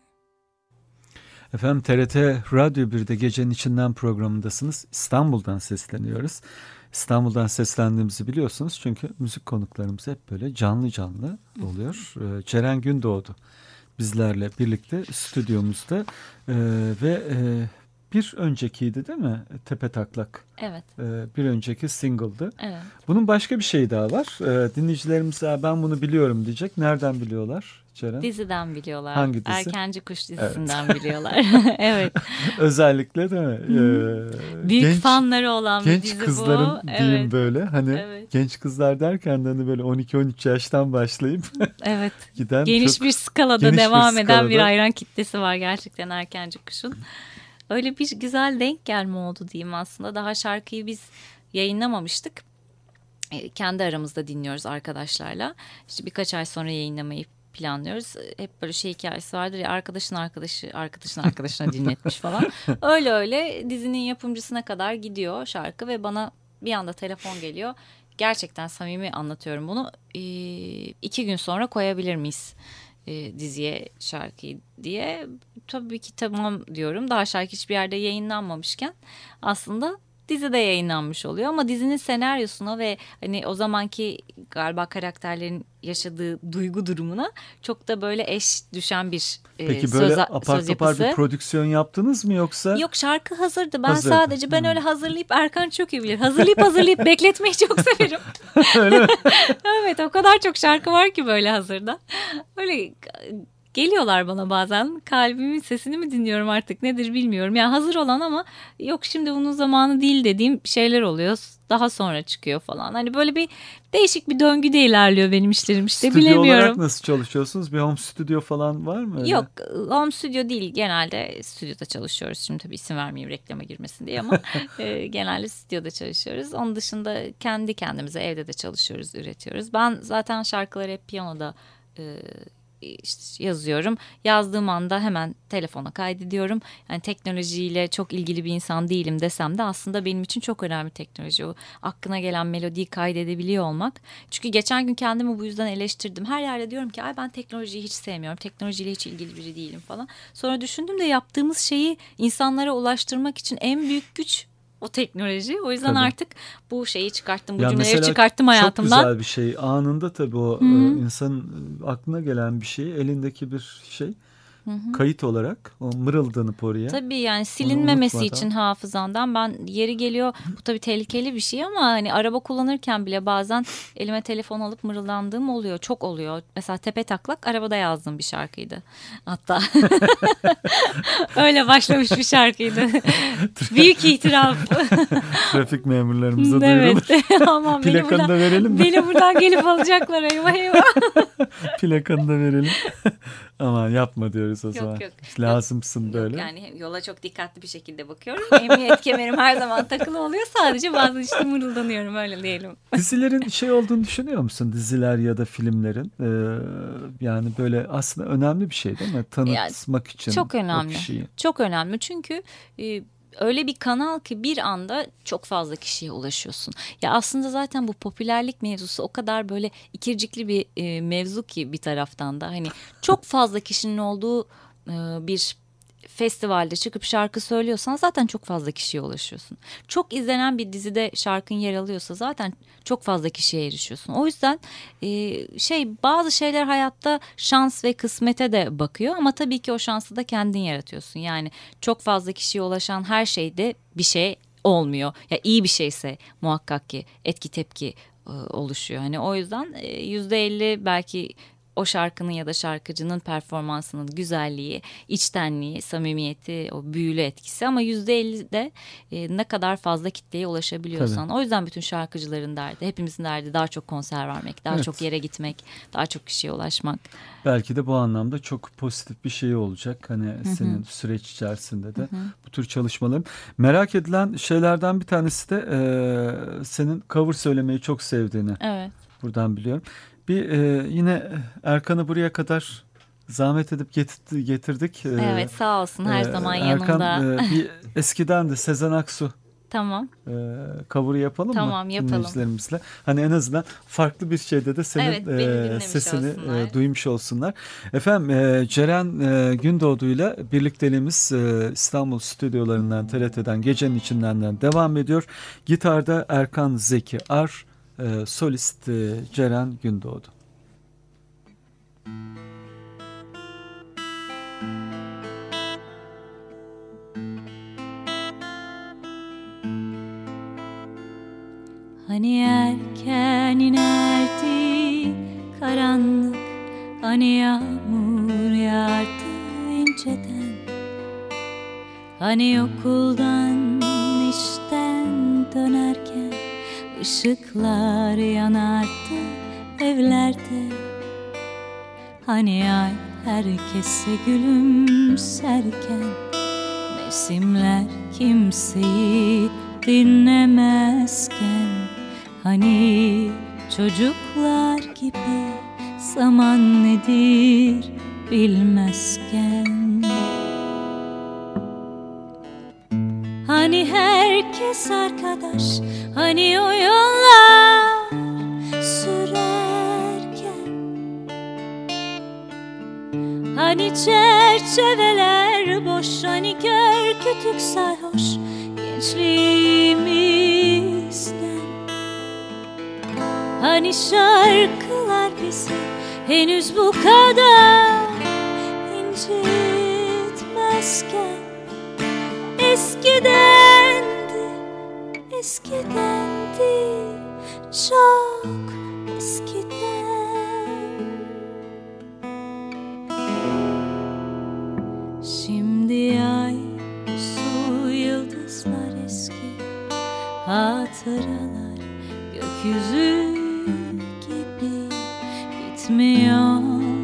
Efendim TRT Radyo 1'de Gecenin İçinden programındasınız. İstanbul'dan sesleniyoruz. İstanbul'dan seslendiğimizi biliyorsunuz çünkü müzik konuklarımız hep böyle canlı canlı oluyor. Ceren Gündoğdu bizlerle birlikte stüdyomuzda ve bir öncekiydi değil mi? Tepe Taklak. Evet. Bir önceki single'dı. Evet. Bunun başka bir şeyi daha var. Dinleyicilerimiz ben bunu biliyorum diyecek. Nereden biliyorlar Ceren? Diziden biliyorlar. Hangi dizi? Erkenci Kuş dizisinden biliyorlar. Evet. Özellikle değil mi? Büyük fanları olan bir genç dizi bu. kızların diyeyim Evet. böyle. Hani Evet. genç kızlar derken de hani böyle 12-13 yaştan başlayıp Evet. giden Geniş çok bir skalada geniş bir devam eden bir skalada. hayran kitlesi var gerçekten Erkenci Kuş'un. Öyle bir güzel denk gelme oldu diyeyim aslında. Daha şarkıyı biz yayınlamamıştık. Kendi aramızda dinliyoruz arkadaşlarla. İşte birkaç ay sonra yayınlamayı planlıyoruz. Hep böyle şey hikayesi vardır ya, arkadaşın arkadaşına dinletmiş falan. Öyle dizinin yapımcısına kadar gidiyor şarkı ve bana bir anda telefon geliyor. Gerçekten samimi anlatıyorum bunu. 2 gün sonra koyabilir miyiz diziye şarkıyı diye. Tabii ki tamam diyorum. Daha şarkı hiçbir yerde yayınlanmamışken aslında dizide yayınlanmış oluyor ama dizinin senaryosuna ve hani o zamanki galiba karakterlerin yaşadığı duygu durumuna çok da böyle eş düşen bir Peki böyle apar söz topar yapısı. bir prodüksiyon yaptınız mı yoksa? Yok, şarkı hazırdı. Ben Hazırdı. sadece öyle hazırlayıp, Erkan çok iyi bilir. Hazırlayıp bekletmeyi çok severim. Öyle mi? Evet, o kadar çok şarkı var ki böyle hazırda. Öyle geliyorlar bana bazen. Kalbimin sesini mi dinliyorum artık nedir bilmiyorum. Yani hazır olan ama yok şimdi bunun zamanı değil dediğim şeyler oluyor. Daha sonra çıkıyor falan. Hani böyle bir değişik bir döngüde ilerliyor benim işlerim işte, Stüdyo bilemiyorum. olarak nasıl çalışıyorsunuz? Bir home stüdyo falan var mı? Öyle? Yok, home stüdyo değil, genelde stüdyoda çalışıyoruz. Şimdi tabii isim vermeyeyim reklama girmesin diye ama genelde stüdyoda çalışıyoruz. Onun dışında kendi kendimize evde de çalışıyoruz, üretiyoruz. Ben zaten şarkıları hep piyanoda işte yazıyorum. Yazdığım anda hemen telefona kaydediyorum. Yani teknolojiyle çok ilgili bir insan değilim desem de aslında benim için çok önemli teknoloji. O aklına gelen melodiyi kaydedebiliyor olmak. Çünkü geçen gün kendimi bu yüzden eleştirdim. Her yerde diyorum ki ben teknolojiyi hiç sevmiyorum. Teknolojiyle hiç ilgili biri değilim falan. Sonra düşündüm de yaptığımız şeyi insanlara ulaştırmak için en büyük güç o teknoloji. O yüzden Tabii. artık bu şeyi çıkarttım. Bu Ya cümleleri mesela çıkarttım hayatımdan. Çok güzel bir şey. Anında tabii o insanın aklına gelen bir şey, elindeki bir şey kayıt olarak o mırıldanıp oraya. Tabii yani silinmemesi unutmadan. için hafızandan, ben yeri geliyor bu tabii tehlikeli bir şey ama hani araba kullanırken bile bazen elime telefon alıp mırıldandığım oluyor. Çok oluyor. Mesela Tepe Taklak arabada yazdığım bir şarkıydı. Hatta öyle başlamış bir şarkıydı. Büyük itiraf. Trafik memurlarımıza duyurulur. Evet. Aman Plakanı da verelim mi? beni buradan gelip alacaklar, eyvah eyvah. Plakanı da verelim. Aman yapma diyoruz o zaman. Yok. Lazımsın böyle. Yani yola çok dikkatli bir şekilde bakıyorum. Emniyet kemerim her zaman takılı oluyor. Sadece bazen işte mırıldanıyorum, öyle diyelim. Dizilerin şey olduğunu düşünüyor musun? Diziler ya da filmlerin yani böyle aslında önemli bir şey değil mi? Tanıtmak için Çok o önemli. kişiyi. Çok önemli çünkü öyle bir kanal ki bir anda çok fazla kişiye ulaşıyorsun. Ya aslında zaten bu popülerlik mevzusu o kadar böyle ikircikli bir mevzu ki bir taraftan da hani çok fazla kişinin olduğu bir festivalde çıkıp şarkı söylüyorsan zaten çok fazla kişiye ulaşıyorsun. Çok izlenen bir dizide şarkın yer alıyorsa zaten çok fazla kişiye erişiyorsun. O yüzden bazı şeyler hayatta şans ve kısmete de bakıyor ama tabii ki o şansı da kendin yaratıyorsun. Yani çok fazla kişiye ulaşan her şeyde bir şey olmuyor. Ya iyi bir şeyse muhakkak ki etki tepki oluşuyor. Hani o yüzden %50 belki o şarkının ya da şarkıcının performansının güzelliği, içtenliği, samimiyeti, o büyülü etkisi, ama %50 de ne kadar fazla kitleye ulaşabiliyorsan. Tabii. O yüzden bütün şarkıcıların derdi, hepimizin derdi daha çok konser vermek, daha Evet. çok yere gitmek, daha çok kişiye ulaşmak. Belki de bu anlamda çok pozitif bir şey olacak. Hani senin süreç içerisinde de bu tür çalışmaların. Merak edilen şeylerden bir tanesi de senin cover söylemeyi çok sevdiğini Evet. buradan biliyorum. Bir yine Erkan'ı buraya kadar zahmet edip getirdik. Evet, sağ olsun, her zaman Erkan, yanımda. bir eskiden de Sezen Aksu Tamam. cover'ı yapalım mı? Tamam, yapalım. Dinleyicilerimizle. Hani en azından farklı bir şeyde de senin Evet, beni dinlemiş sesini olsunlar. duymuş olsunlar. Efendim Ceren Gündoğdu ile birlikteliğimiz İstanbul stüdyolarından, TRT'den, Gecenin İçinden'den devam ediyor. Gitarda Erkan Zeki Ar, solist Ceren Gündoğdu. Hani erken inerdi karanlık, hani yağmur yağardı inceden, hani okuldan işten dönerken ışıklar yanardı evlerde, hani ay herkese gülümserken, mevsimler kimseyi dinlemezken, hani çocuklar gibi zaman nedir bilmezken, hani herkes arkadaş, hani o yollar sürerken, hani çerçeveler boş, hani kör kütük sarhoş gençliğimizden, hani şarkılar bizi henüz bu kadar incitmezken, eskidendi, eskidendi, çok eskiden. Şimdi ay, su, yıldızlar eski, hatıralar gökyüzü gibi gitmiyor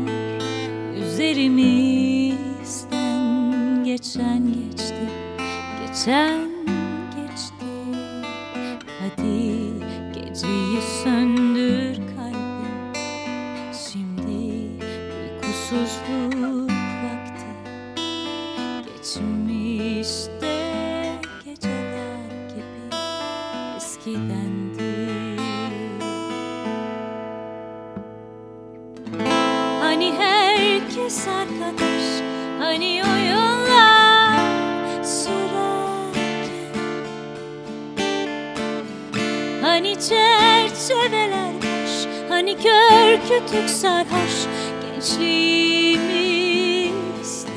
üzerimizden. Geçen geçti, geçen geçti, hadi geceyi söndür kalbim, şimdi uykusuzluk vakti, geçmişte geceler gibi eskidendi. Hani herkes arkadaş, hani o yollar sürerken, hani çerçeveler boş, hani kör kütük sarhoş gençliğimizde,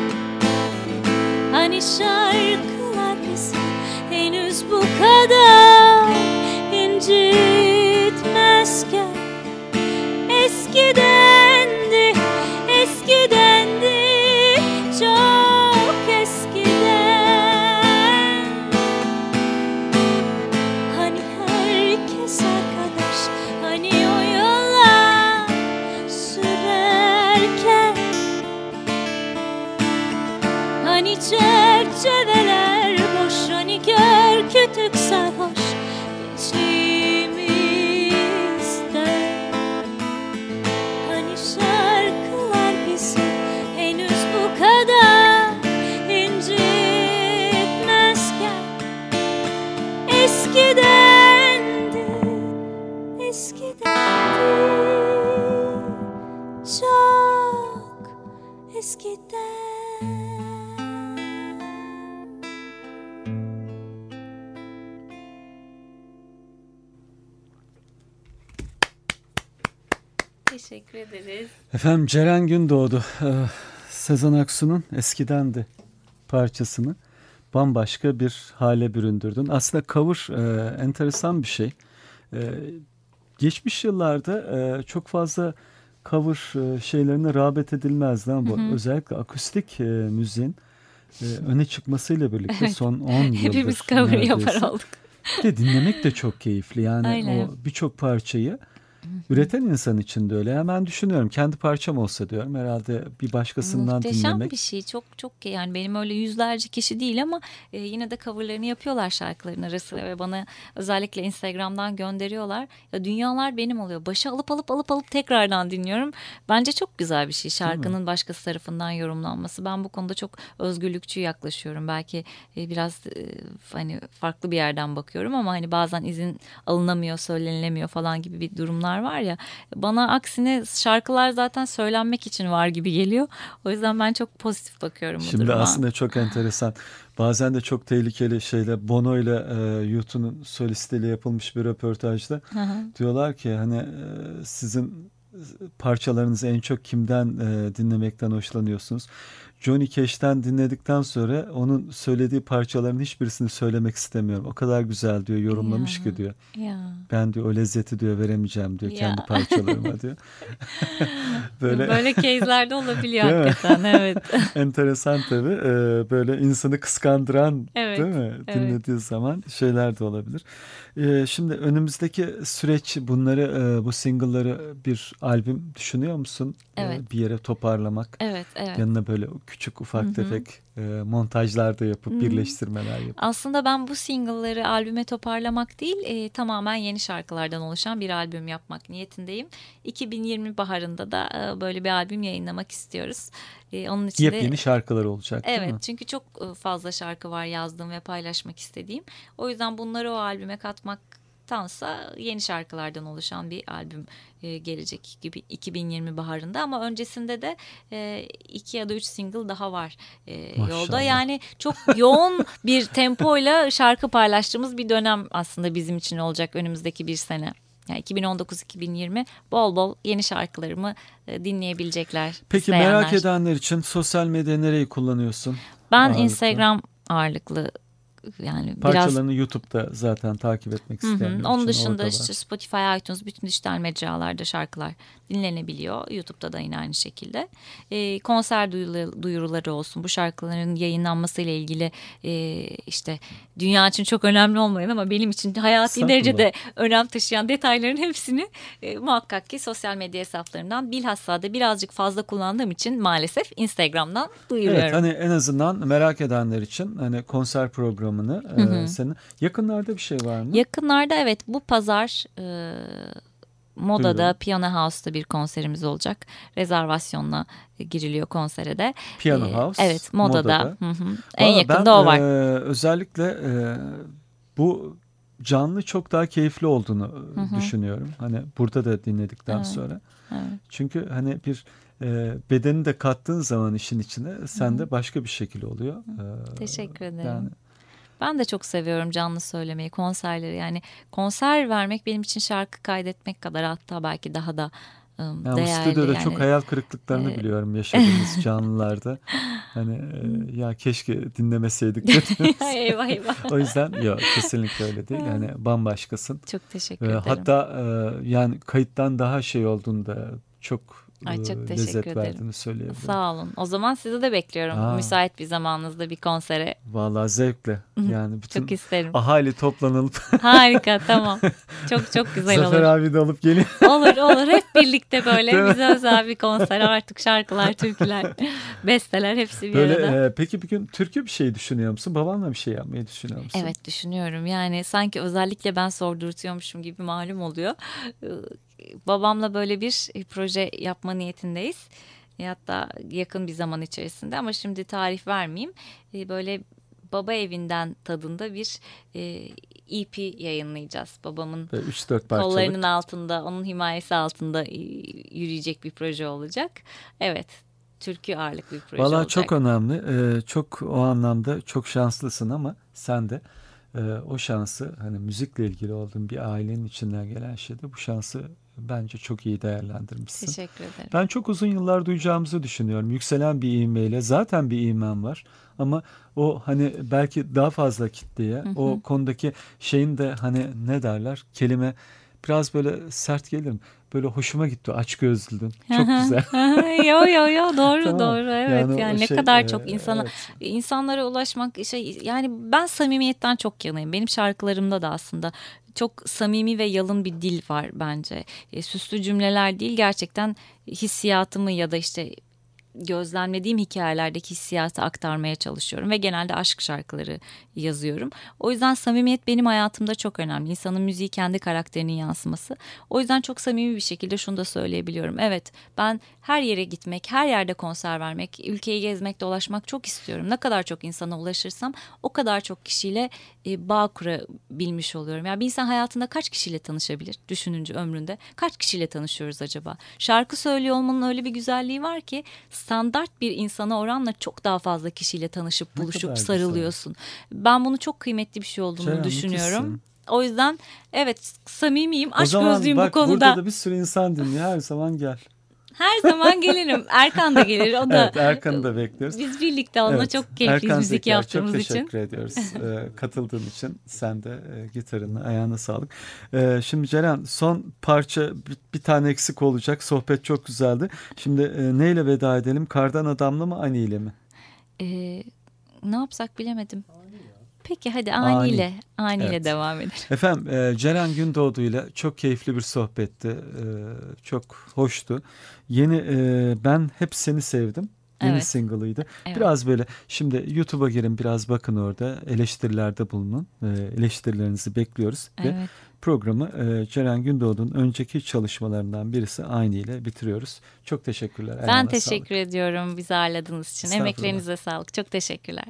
hani şarkılar bizi henüz bu kadar incitmezken, eskidendi, eskidendi, çok eskiden. Hani herkes arkadaş, hani o yollar sürerken, hani çerçeveler boş, hani kör kütük sarhoş gençliğimizde, hani şarkılar bizi henüz bu kadar incitmezken, eskidendi, eskidendi, çok eskiden. Teşekkür ederiz. Efendim Ceren Gündoğdu, Sezen Aksu'nun Eskidendi parçasını bambaşka bir hale büründürdün. Aslında cover enteresan bir şey. Geçmiş yıllarda çok fazla cover şeylerine rağbet edilmezdi ama bu özellikle akustik müziğin öne çıkmasıyla birlikte Evet. son 10 yıldır Hepimiz cover yapar neredeyse. olduk. Bir de dinlemek de çok keyifli. Yani Aynen. o birçok parçayı üreten insan için de öyle. Hemen düşünüyorum, kendi parçam olsa diyorum herhalde bir başkasından Muhteşem dinlemek. bir şey. Çok çok yani benim öyle yüzlerce kişi değil ama yine de coverlarını yapıyorlar şarkıların arasında ve bana özellikle Instagram'dan gönderiyorlar. Ya dünyalar benim oluyor. Başa alıp tekrardan dinliyorum. Bence çok güzel bir şey şarkının başkası tarafından yorumlanması. Ben bu konuda çok özgürlükçü yaklaşıyorum. Belki biraz hani farklı bir yerden bakıyorum ama hani bazen izin alınamıyor, söylenilemiyor falan gibi bir durumlar var ya. Bana aksine şarkılar zaten söylenmek için var gibi geliyor. O yüzden ben çok pozitif bakıyorum bu Şimdi duruma. aslında çok enteresan. Bazen de çok tehlikeli şeyler. Bono ile U2'nun solistiyle yapılmış bir röportajda diyorlar ki hani sizin parçalarınızı en çok kimden dinlemekten hoşlanıyorsunuz? Johnny Cash'ten dinledikten sonra onun söylediği parçaların hiçbirisini söylemek istemiyorum. O kadar güzel diyor, yorumlamış ki diyor. Ya. Ben diyor o lezzeti diyor veremeyeceğim diyor Ya. kendi parçalarıma diyor. Böyle case'lerde olabiliyor Değil mi? hakikaten. Evet. Enteresan tabii. Böyle insanı kıskandıran Evet, değil mi? evet. Dinlediği zaman şeyler de olabilir. Şimdi önümüzdeki süreç bunları, bu single'ları bir albüm düşünüyor musun? Evet. Bir yere toparlamak. Evet. Yanına böyle küçük ufak tefek montajlar da yapıp birleştirmeler yapıp. Aslında ben bu single'ları albüme toparlamak değil, tamamen yeni şarkılardan oluşan bir albüm yapmak niyetindeyim. 2020 baharında da böyle bir albüm yayınlamak istiyoruz. Onun için de Yepyeni şarkılar olacak değil mi? evet, çünkü çok fazla şarkı var yazdığım ve paylaşmak istediğim. O yüzden bunları o albüme katmaktansa yeni şarkılardan oluşan bir albüm gelecek gibi 2020 baharında. Ama öncesinde de 2 ya da 3 single daha var yolda. Maşallah. Yani çok yoğun bir tempoyla şarkı paylaştığımız bir dönem aslında bizim için olacak önümüzdeki bir sene. Yani 2019-2020 bol bol yeni şarkılarımı dinleyebilecekler. Peki isteyenler. merak edenler için sosyal medya nereyi kullanıyorsun? Ben Ağırlıklı. Instagram ağırlıklı, yani biraz. Parçalarını YouTube'da zaten takip etmek isteyenler için Onun dışında orada var. işte Spotify, iTunes, bütün dijital mecralarda şarkılar dinlenebiliyor. YouTube'da da yine aynı şekilde. Konser duyuruları olsun. Bu şarkıların yayınlanmasıyla ilgili işte dünya için çok önemli olmayan ama benim için hayati derecede önem taşıyan detayların hepsini muhakkak ki sosyal medya hesaplarından, bilhassa da birazcık fazla kullandığım için maalesef Instagram'dan duyuruyorum. Evet, hani en azından merak edenler için hani konser programını senin yakınlarda bir şey var mı? Yakınlarda evet, bu pazar Moda'da, Duyuyorum. Piyano House'da bir konserimiz olacak. Rezervasyonla giriliyor konsere de. Piano House. Evet, Moda'da. Moda'da. Hı hı. En Valla yakında ben, o var. Özellikle bu canlı çok daha keyifli olduğunu düşünüyorum. Hani burada da dinledikten Evet. sonra. Evet. Çünkü hani bir bedeni de kattığın zaman işin içine sende başka bir şekil oluyor. Teşekkür ederim. Yani Ben de çok seviyorum canlı söylemeyi, konserleri. Yani konser vermek benim için şarkı kaydetmek kadar, hatta belki daha da bu değerli. stüdyoda yani. çok hayal kırıklıklarını biliyorum yaşadığımız canlılarda. Hani ya keşke dinlemeseydik. Eyvah eyvah. O yüzden yok, kesinlikle öyle değil. Hani bambaşkasın. Çok teşekkür ederim. Hatta yani kayıttan daha şey olduğunda çok Ay, çok teşekkür lezzet ederim. verdiğini söyleyebilirim. Sağ olun. O zaman sizi de bekliyorum. Müsait bir zamanınızda bir konsere. Vallahi zevkle. Yani bütün Çok isterim. ahali toplanılıp Harika, tamam. Çok çok güzel Zafer olur. abi de alıp gelin. Olur. Hep birlikte Değil böyle mi? bize özel bir konser. Artık şarkılar, türküler, besteler hepsi bir arada. Böyle peki bir gün türkü bir şey düşünüyor musun? Babanla bir şey yapmayı düşünüyor musun? Evet, düşünüyorum. Yani sanki özellikle ben sordurtuyormuşum gibi malum oluyor. Babamla böyle bir proje yapma niyetindeyiz. Hatta yakın bir zaman içerisinde, ama şimdi tarih vermeyeyim. Böyle baba evinden tadında bir EP yayınlayacağız. Babamın 3-4 parçalık. kollarının altında, onun himayesi altında yürüyecek bir proje olacak. Evet, türkü ağırlıklı bir proje Vallahi olacak. çok önemli. Çok o anlamda çok şanslısın ama sen de o şansı, hani müzikle ilgili olduğun bir ailenin içinden gelen şeyde bu şansı bence çok iyi değerlendirmişsin. Teşekkür ederim. Ben çok uzun yıllar duyacağımızı düşünüyorum. Yükselen bir ivmeyle, zaten bir ivmen var ama o hani belki daha fazla kitleye, o konudaki şeyin de hani ne derler, kelime biraz böyle sert gelir mi? böyle hoşuma gitti. Açgözlülüğün. Çok güzel. Yo doğru Tamam. doğru evet Yani o ne şey, kadar çok insana evet. insanlara ulaşmak yani ben samimiyetten çok yanayım. Benim şarkılarımda da aslında çok samimi ve yalın bir dil var bence. Süslü cümleler değil, gerçekten hissiyatımı ya da işte gözlemlediğim hikayelerdeki hissiyatı aktarmaya çalışıyorum ve genelde aşk şarkıları yazıyorum. O yüzden samimiyet benim hayatımda çok önemli. İnsanın müziği kendi karakterinin yansıması. O yüzden çok samimi bir şekilde şunu da söyleyebiliyorum. Evet, ben her yere gitmek, her yerde konser vermek, ülkeyi gezmek, dolaşmak çok istiyorum. Ne kadar çok insana ulaşırsam o kadar çok kişiyle bağ kurabilmiş oluyorum. Yani bir insan hayatında kaç kişiyle tanışabilir? Düşününce ömründe kaç kişiyle tanışıyoruz acaba? Şarkı söylüyor olmanın öyle bir güzelliği var ki standart bir insana oranla çok daha fazla kişiyle tanışıp Ne buluşup kadar sarılıyorsun. Ben bunu çok kıymetli bir şey olduğunu Ceren, düşünüyorum. müthişsin. O yüzden evet, samimiyim, O aşk zaman gözlüyüm bu bak, konuda. burada da bir sürü insan dinliyor. Her zaman gel. Her zaman gelirim. Erkan da gelir. O da. Evet, Erkan'ı da bekliyoruz. Biz birlikte onunla Evet, çok keyifliyiz Erkan müzik Zeker, yaptığımız çok için. teşekkür ediyoruz katıldığın için. Sen de gitarını, ayağına sağlık. Şimdi Ceren, son parça bir tane eksik olacak. Sohbet çok güzeldi. Şimdi neyle veda edelim? Kardan Adam'la mı, Ani ile mi? Ne yapsak bilemedim. Peki hadi Ani'yle Evet. devam edelim. Efendim, Ceren Gündoğdu ile çok keyifli bir sohbetti. Çok hoştu. Yeni Ben Hep Seni Sevdim. Yeni Evet. single'ıydı. Evet. Biraz böyle, şimdi YouTube'a girin, biraz bakın, orada eleştirilerde bulunun. Eleştirilerinizi bekliyoruz. Ve Evet. programı Ceren Gündoğdu'nun önceki çalışmalarından birisi Aynı ile bitiriyoruz. Çok teşekkürler. Ben Ayağına teşekkür sağlık. ediyorum bizi ağırladığınız için. Estağfurullah. Emeklerinize sağlık. Çok teşekkürler.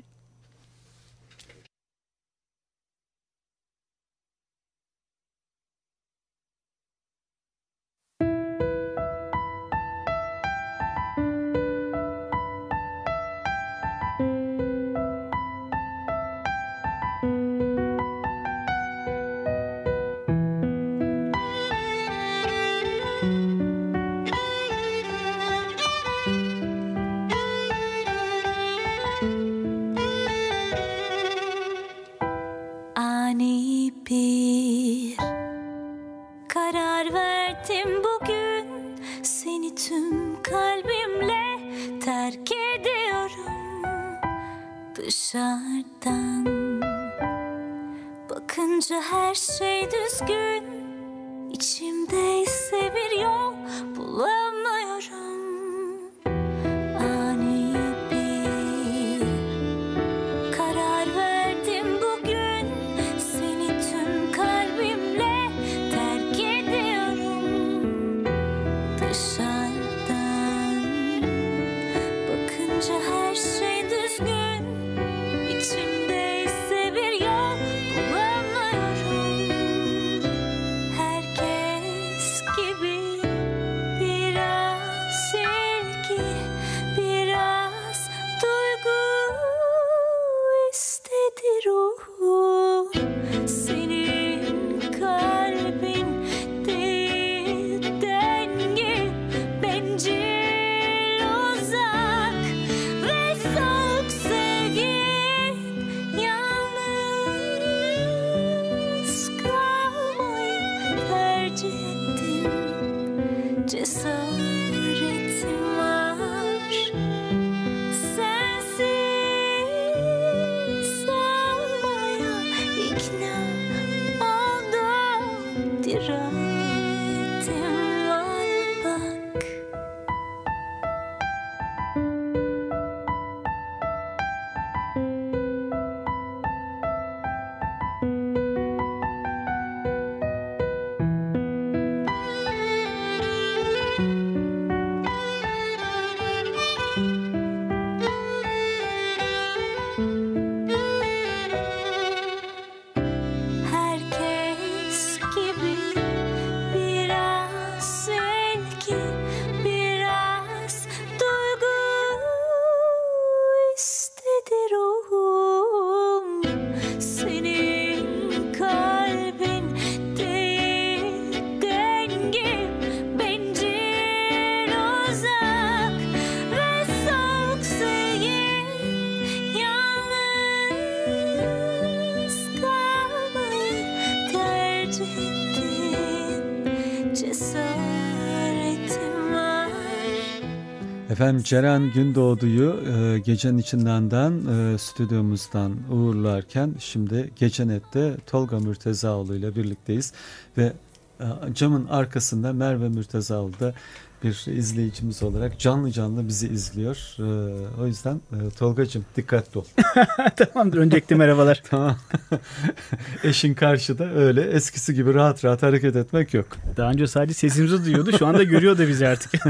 Ani bir karar verdim bugün, seni tüm kalbimle terk ediyorum. Dışarıdan bakınca her şey düzgün, içimde ise bir yol bulamıyorum. Ani bir karar verdim bugün, seni tüm kalbimle terk ediyorum. Dışarıdan bakınca her şey düzgün, içimde ise bir yol bulamıyorum. Herkes gibi biraz sevgi, biraz duygu istedi ruhum. Senin kalbin değil denge, bencil, uzak ve Efendim Ceren Gündoğdu'yu Gecenin İçinden'den stüdyomuzdan uğurlarken şimdi Gece Net'te Tolga Mürtezaoğlu ile birlikteyiz ve camın arkasında Merve Mürtezaoğlu da bir izleyicimiz olarak canlı canlı bizi izliyor. O yüzden Tolgacığım dikkatli ol. Tamamdır. Öncelikle merhabalar. Tamam. Eşin karşıda öyle eskisi gibi rahat rahat hareket etmek yok. Daha önce sadece sesimizi duyuyordu. Şu anda görüyor da bizi artık.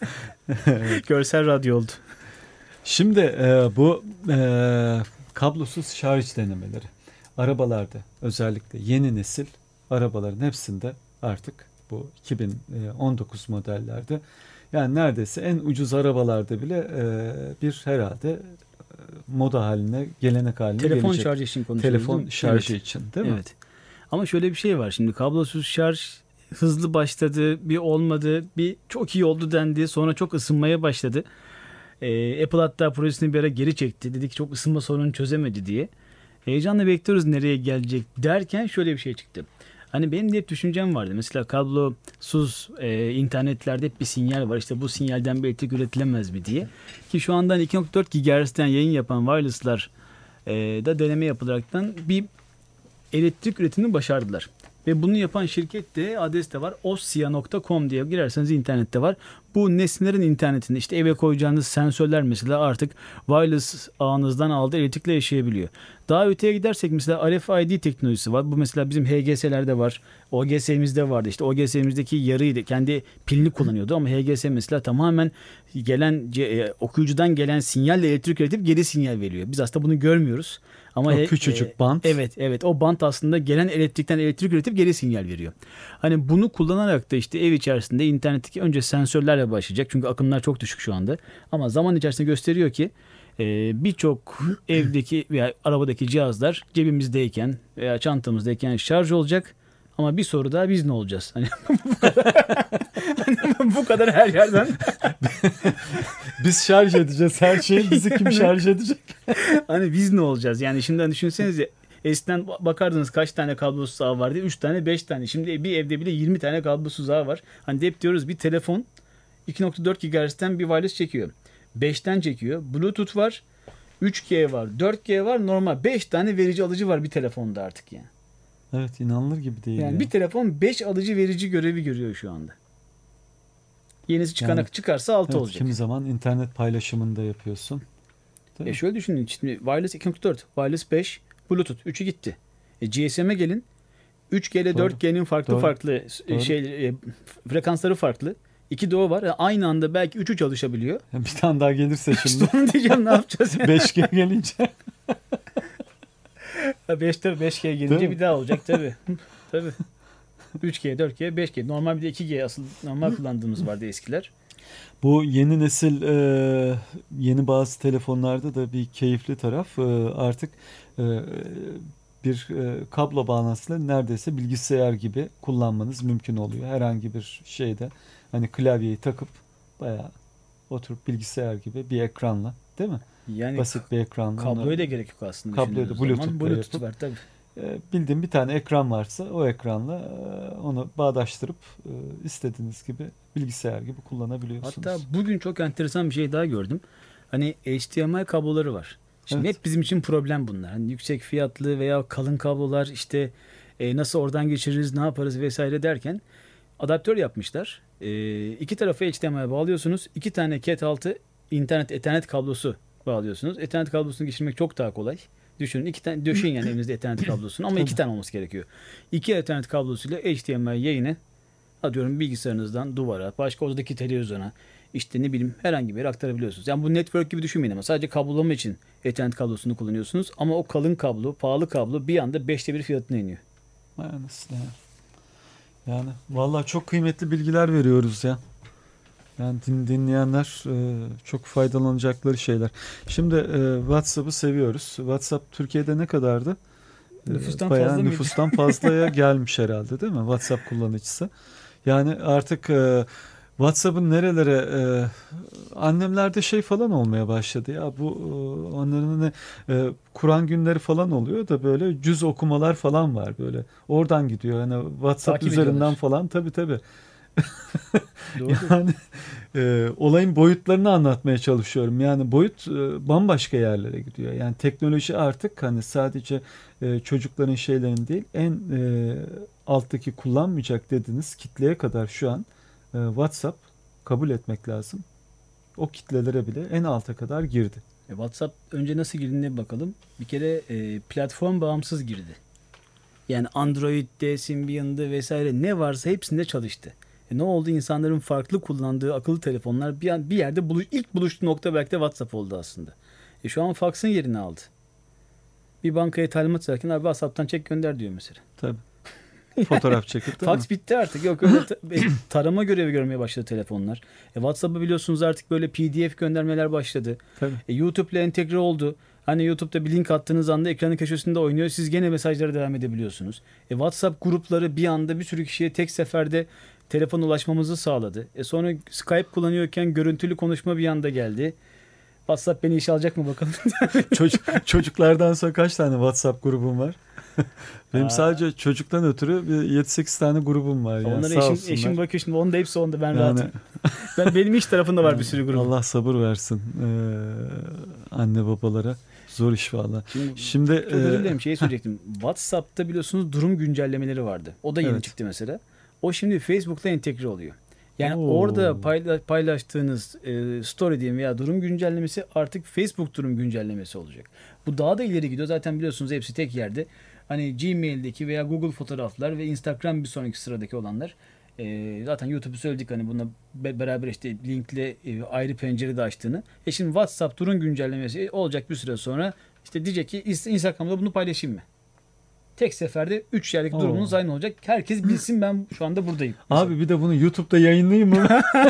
Görsel radyo oldu. Şimdi bu kablosuz şarj denemeleri. Arabalarda özellikle yeni nesil arabaların hepsinde artık bu 2019 modellerde yani neredeyse en ucuz arabalarda bile bir herhalde moda haline, gelenek haline Telefon gelecek. şarjı için konuşuyoruz. Telefon şarjı evet. için değil mi? Evet. Ama şöyle bir şey var. Şimdi kablosuz şarj hızlı başladı, bir olmadı, bir çok iyi oldu dendi. Sonra çok ısınmaya başladı. Apple hatta projesini bir ara geri çekti. Dedi ki çok ısınma sorununu çözemedi diye. Heyecanla bekliyoruz nereye gelecek derken şöyle bir şey çıktı. Hani benim de hep düşüncem vardı. Mesela kablosuz internetlerde hep bir sinyal var. İşte bu sinyalden bir elektrik üretilemez mi diye. Ki şu andan 2.4 GHz'den yayın yapan wireless'lar da deneme yapılaraktan bir elektrik üretimini başardılar. Ve bunu yapan şirket de adres de var. ossia.com diye girerseniz internette var. Bu nesnelerin internetinde işte eve koyacağınız sensörler mesela artık wireless ağınızdan aldığı elektrikle yaşayabiliyor. Daha öteye gidersek mesela RFID teknolojisi var. Bu mesela bizim HGS'lerde var. OGS'mizde vardı. İşte OGS'mizdeki yarıydı. Kendi pilini kullanıyordu ama HGS mesela tamamen gelen okuyucudan gelen sinyalle elektrik üretip geri sinyal veriyor. Biz aslında bunu görmüyoruz. Ama o küçücük bant. Evet. O bant aslında gelen elektrikten elektrik üretip geri sinyal veriyor. Hani bunu kullanarak da işte ev içerisinde internetteki önce sensörlerle başlayacak. Çünkü akımlar çok düşük şu anda. Ama zaman içerisinde gösteriyor ki birçok evdeki veya arabadaki cihazlar cebimizdeyken veya çantamızdayken şarj olacak. Ama bir soru daha biz ne olacağız? Hani bu kadar her yerden. Biz şarj edeceğiz her şeyi. Bizi kim şarj edecek? Hani biz ne olacağız? Yani şimdi düşünsenize eskiden bakardınız kaç tane kablosuz ağ vardı? 3 tane 5 tane. Şimdi bir evde bile 20 tane kablosuz ağ var. Hani hep diyoruz bir telefon 2.4 GHz'den bir wireless çekiyor. 5'ten çekiyor. Bluetooth var. 3G var. 4G var. Normal 5 tane verici alıcı var bir telefonda artık yani. Evet inanılır gibi değil. Yani bir telefon 5 alıcı verici görevi görüyor şu anda. Yenisi çıkarsa 6 evet, olacak. Kimi zaman internet paylaşımında yapıyorsun. Şöyle düşünün. Şimdi wireless 2.4, wireless 5, Bluetooth 3'ü gitti. GSM'e gelin. 3G ile 4G'nin farklı frekansları farklı. 2 de o var. Aynı anda belki 3'ü çalışabiliyor. Bir tane daha gelirse şimdi. İşte onu diyeceğim ne yapacağız? 5G gelince. 5G gelince bir daha olacak tabii. Tabii. 3G, 4G, 5G. Normal bir de 2G asıl normal kullandığımız vardı eskiler. Bu yeni nesil yeni bazı telefonlarda da bir keyifli taraf artık bir kablo bağlantısıyla neredeyse bilgisayar gibi kullanmanız mümkün oluyor. Herhangi bir şeyde hani klavyeyi takıp bayağı oturup bilgisayar gibi bir ekranla değil mi? Yani basit bir ekranla. Kabloya da gerek yok aslında. Kabloya da Bluetooth var tabii. Bildiğim bir tane ekran varsa o ekranla onu bağdaştırıp istediğiniz gibi bilgisayar gibi kullanabiliyorsunuz. Hatta bugün çok enteresan bir şey daha gördüm. Hani HDMI kabloları var. Şimdi hep bizim için problem bunlar. Hani yüksek fiyatlı veya kalın kablolar işte nasıl oradan geçiririz, ne yaparız vesaire derken adaptör yapmışlar. İki tarafı HDMI'ye bağlıyorsunuz. 2 tane Cat 6 Ethernet kablosu bağlıyorsunuz. Ethernet kablosunu geçirmek çok daha kolay. Düşünün 2 tane döşeyin yani evinizde Ethernet kablosunu ama 2 tane olması gerekiyor. 2 Ethernet kablosuyla HDMI yayını atıyorum bilgisayarınızdan duvara, başka odadaki televizyona, işte ne bileyim herhangi bir yere aktarabiliyorsunuz. Yani bu network gibi düşünmeyin ama sadece kablolama için Ethernet kablosunu kullanıyorsunuz. Ama o kalın kablo, pahalı kablo bir anda 5'te 1 fiyatına iniyor. Yani vallahi çok kıymetli bilgiler veriyoruz ya. Yani dinleyenler çok faydalanacakları şeyler. Şimdi WhatsApp'ı seviyoruz. WhatsApp Türkiye'de ne kadardı? Nüfustan fazlaya gelmiş herhalde değil mi? WhatsApp kullanıcısı. Yani artık WhatsApp'ın nerelere annemlerde şey falan olmaya başladı ya bu onların Kur'an günleri falan oluyor da böyle cüz okumalar falan var böyle oradan gidiyor yani WhatsApp Takip üzerinden ediyorlar. falan tabii Doğru. Yani olayın boyutlarını anlatmaya çalışıyorum. Yani boyut bambaşka yerlere gidiyor. Yani teknoloji artık hani sadece çocukların şeylerin değil, en alttaki kullanmayacak dediğiniz kitleye kadar şu an WhatsApp, kabul etmek lazım, o kitlelere bile en alta kadar girdi. WhatsApp önce nasıl girdiğine bakalım. Bir kere platform bağımsız girdi. Yani Android'de, Symbian'da vesaire ne varsa hepsinde çalıştı. Ne oldu? İnsanların farklı kullandığı akıllı telefonlar bir yerde ilk buluştuğu nokta belki de WhatsApp oldu aslında. Şu an faksın yerini aldı. Bir bankaya talimat verirken abi WhatsApp'tan çek gönder diyor mesela. Tabii. Fotoğraf çekip değil mi? Faks bitti artık. Yok öyle tarama görevi görmeye başladı telefonlar. WhatsApp'ı biliyorsunuz artık böyle PDF göndermeler başladı. Tabii. YouTube ile entegre oldu. Hani YouTube'da bir link attığınız anda ekranın köşesinde oynuyor. Siz gene mesajlara devam edebiliyorsunuz. WhatsApp grupları bir anda bir sürü kişiye tek seferde telefona ulaşmamızı sağladı. Sonra Skype kullanıyorken görüntülü konuşma bir anda geldi. WhatsApp beni işe alacak mı bakalım? Çocuklardan sonra kaç tane WhatsApp grubum var? Benim sadece çocuktan ötürü 7-8 tane grubum var. Yani. Onlara eşim bakıyor şimdi. Onun da hepsi onda. Ben rahatım. Benim iş tarafında var bir sürü grup. Allah sabır versin anne babalara. Zor iş valla. Şimdi çok özür dilerim, şeyi söyleyecektim. WhatsApp'ta biliyorsunuz durum güncellemeleri vardı. O da yeni çıktı mesela. O şimdi Facebook'la entegre oluyor. Yani orada paylaştığınız story diyeyim veya durum güncellemesi artık Facebook durum güncellemesi olacak. Bu daha da ileri gidiyor. Zaten biliyorsunuz hepsi tek yerde. Hani Gmail'deki veya Google fotoğraflar ve Instagram bir sonraki sıradaki olanlar. Zaten YouTube'u söyledik hani bununla beraber işte linkle ayrı pencerede açtığını. Şimdi WhatsApp durum güncellemesi olacak bir süre sonra işte diyecek ki Instagram'da bunu paylaşayım mı? Tek seferde 3 yerdeki durumunuz aynı olacak. Herkes bilsin ben şu anda buradayım. Mesela. Abi bir de bunu YouTube'da yayınlayayım mı?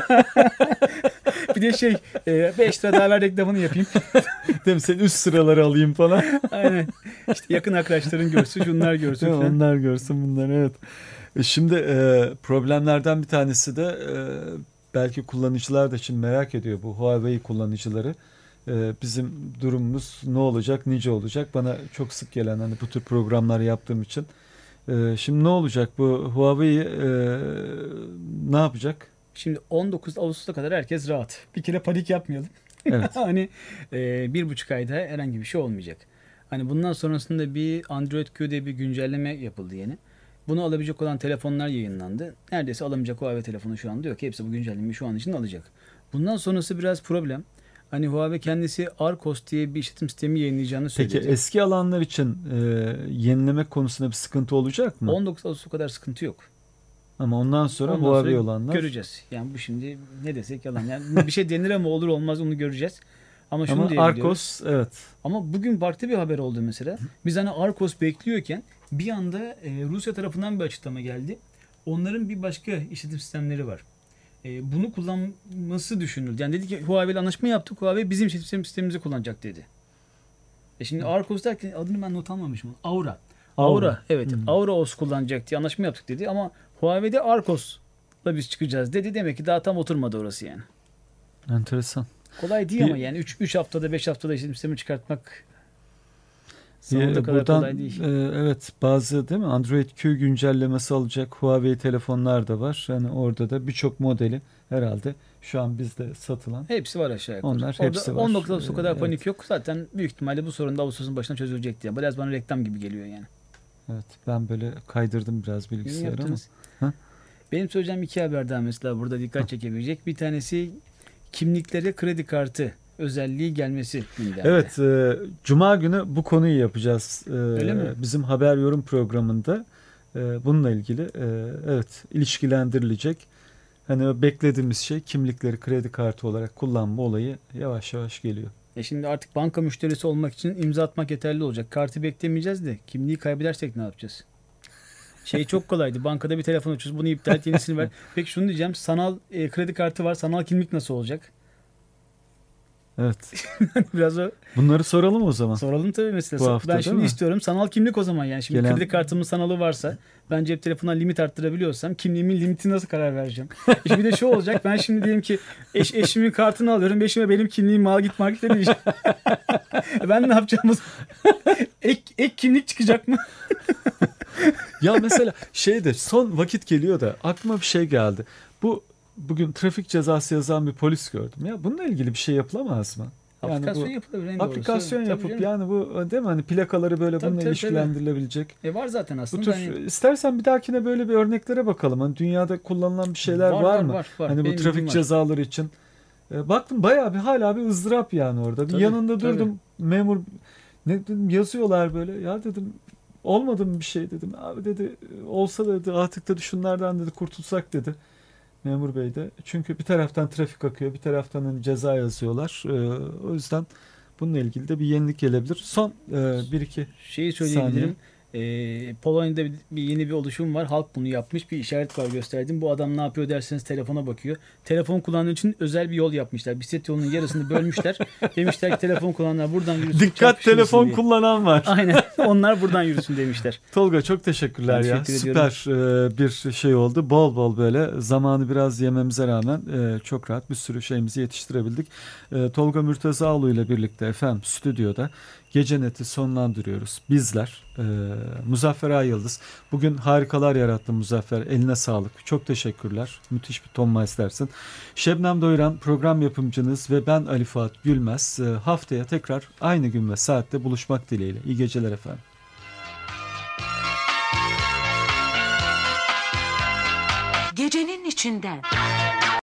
Bir de 5 lira daha ver reklamını yapayım. Değil mi? Sen üst sıraları alayım falan. Aynen. İşte yakın arkadaşların görsün, şunlar görsün falan. Onlar görsün bunlar, evet. Şimdi problemlerden bir tanesi de belki kullanıcılar da şimdi merak ediyor, bu Huawei kullanıcıları. Bizim durumumuz ne olacak, nice olacak? Bana çok sık gelen hani bu tür programlar yaptığım için. Şimdi ne olacak bu Huawei ne yapacak? Şimdi 19 Ağustos'a kadar herkes rahat. Bir kere panik yapmayalım. Evet. Hani 1,5 ayda herhangi bir şey olmayacak. Hani bundan sonrasında bir Android Q diye bir güncelleme yapıldı yeni. Bunu alabilecek olan telefonlar yayınlandı. Neredeyse alamayacak Huawei telefonu şu anda yok. Hepsi bu güncellemeyi şu an için alacak. Bundan sonrası biraz problem. Hani Huawei kendisi Arcos diye bir işletim sistemi yayınlayacağını söyledi. Peki eski alanlar için yenileme konusunda bir sıkıntı olacak mı? 19 Ağustos'a kadar sıkıntı yok. Ama ondan sonra Huawei olanlar göreceğiz. Yani bu şimdi ne desek yalan. Yani bir şey denir ama olur olmaz onu göreceğiz. Ama şunu diyebiliyoruz. Arcos, evet. Ama bugün farklı bir haber oldu mesela. Biz hani Arcos bekliyorken bir anda Rusya tarafından bir açıklama geldi. Onların bir başka işletim sistemleri var. Bunu kullanması düşünüldü. Yani dedi ki Huawei ile anlaşma yaptık. Huawei bizim işletim sistemimizi kullanacak dedi. Şimdi Arcos derken adını ben not almamışım. Aura. Evet. Aura OS kullanacak diye anlaşma yaptık dedi. Ama Huawei'de Arcos'la biz çıkacağız dedi. Demek ki daha tam oturmadı orası yani. Enteresan. Kolay değil ama yani 3 haftada 5 haftada işletim sistemi çıkartmak sonunda kadar buradan, kolay değil. Evet, bazı değil mi Android Q güncellemesi alacak Huawei telefonlar da var. Yani orada da birçok modeli herhalde şu an bizde satılan. Hepsi var aşağı yukarı. Onlar hepsi var. 19 Ağustos kadar panik yok. Zaten büyük ihtimalle bu sorun da Ağustos'un başına çözülecek diye. Biraz bana reklam gibi geliyor yani. Evet, ben böyle kaydırdım biraz bilgisayarı ama. Benim söyleyeceğim 2 haber daha mesela burada dikkat çekebilecek. Bir tanesi kimliklere kredi kartı özelliği gelmesi gündemde. Evet, Cuma günü bu konuyu yapacağız. Öyle mi? Bizim haber yorum programında bununla ilgili evet ilişkilendirilecek. Hani beklediğimiz şey kimlikleri kredi kartı olarak kullanma olayı yavaş yavaş geliyor. Şimdi artık banka müşterisi olmak için imza atmak yeterli olacak. Kartı beklemeyeceğiz de kimliği kaybedersek ne yapacağız? Çok kolaydı. Bankada bir telefon açıyoruz. Bunu iptal et, yenisini ver. Peki şunu diyeceğim. Sanal kredi kartı var. Sanal kimlik nasıl olacak? Evet. Biraz o. Bunları soralım o zaman. Soralım tabii mesela. Bu hafta, ben şimdi istiyorum sanal kimlik o zaman yani. Şimdi kredi kartımın sanalı varsa ben cep telefonundan limit arttırabiliyorsam kimliğimin limiti nasıl karar vereceğim? Bir de şu olacak. Ben şimdi diyelim ki eşimin kartını alıyorum. Eşime benim kimliğimi al git markete diyeceğim. Ben ne yapacağım? Ek kimlik çıkacak mı? Ya mesela son vakit geliyor da aklıma bir şey geldi. Bugün trafik cezası yazan bir polis gördüm. Ya bununla ilgili bir şey yapılamaz mı? Yani Aplikasyon bu, yapılabilir en doğrusu. aplikasyon Tabii yapıp canım. yani bu değil mi? Hani plakaları böyle bununla Tabii. ilişkilendirilebilecek. Var zaten Bu aslında. tür, Hani istersen bir dahakine böyle bir örneklere bakalım. Hani dünyada kullanılan bir şeyler var mı? Var. Hani bu Benim trafik bilgim var. cezaları için. Baktım bayağı hala bir ızdırap yani orada. Bir Tabii, yanında tabii. durdum. Memur ne dedim, yazıyorlar böyle. Ya dedim, olmadı mı bir şey dedim. Abi dedi, olsa dedi artık dedi şunlardan dedi kurtulsak dedi. Memur bey de. Çünkü bir taraftan trafik akıyor, bir taraftan hani ceza yazıyorlar. O yüzden bununla ilgili de bir yenilik gelebilir. Son bir iki Şeyi söyleyebilirim. Polonya'da yeni bir oluşum var. Halk bunu yapmış. Bir işaret var, gösterdim. Bu adam ne yapıyor derseniz telefona bakıyor. Telefon kullananlar için özel bir yol yapmışlar. Bisiklet yolunun yarısını bölmüşler. Demişler ki telefon kullananlar buradan yürüsün. Dikkat, çarpışmasın telefon diye. kullanan var. Aynen. Onlar buradan yürüsün demişler. Tolga çok teşekkürler Ben ya. teşekkür ediyorum. Süper bir şey oldu. Bol bol böyle zamanı biraz yememize rağmen çok rahat bir sürü şeyimizi yetiştirebildik. Tolga Mürtezaoğlu ile birlikte efendim stüdyoda Gece Net'i sonlandırıyoruz. Bizler Muzaffer Ay Yıldız. Bugün harikalar yarattın Muzaffer. Eline sağlık. Çok teşekkürler. Müthiş bir Tom Meister'sın. Şebnem Doyuran program yapımcınız ve ben Ali Fuat Gülmez. Haftaya tekrar aynı gün ve saatte buluşmak dileğiyle. İyi geceler efendim. Gecenin içinden.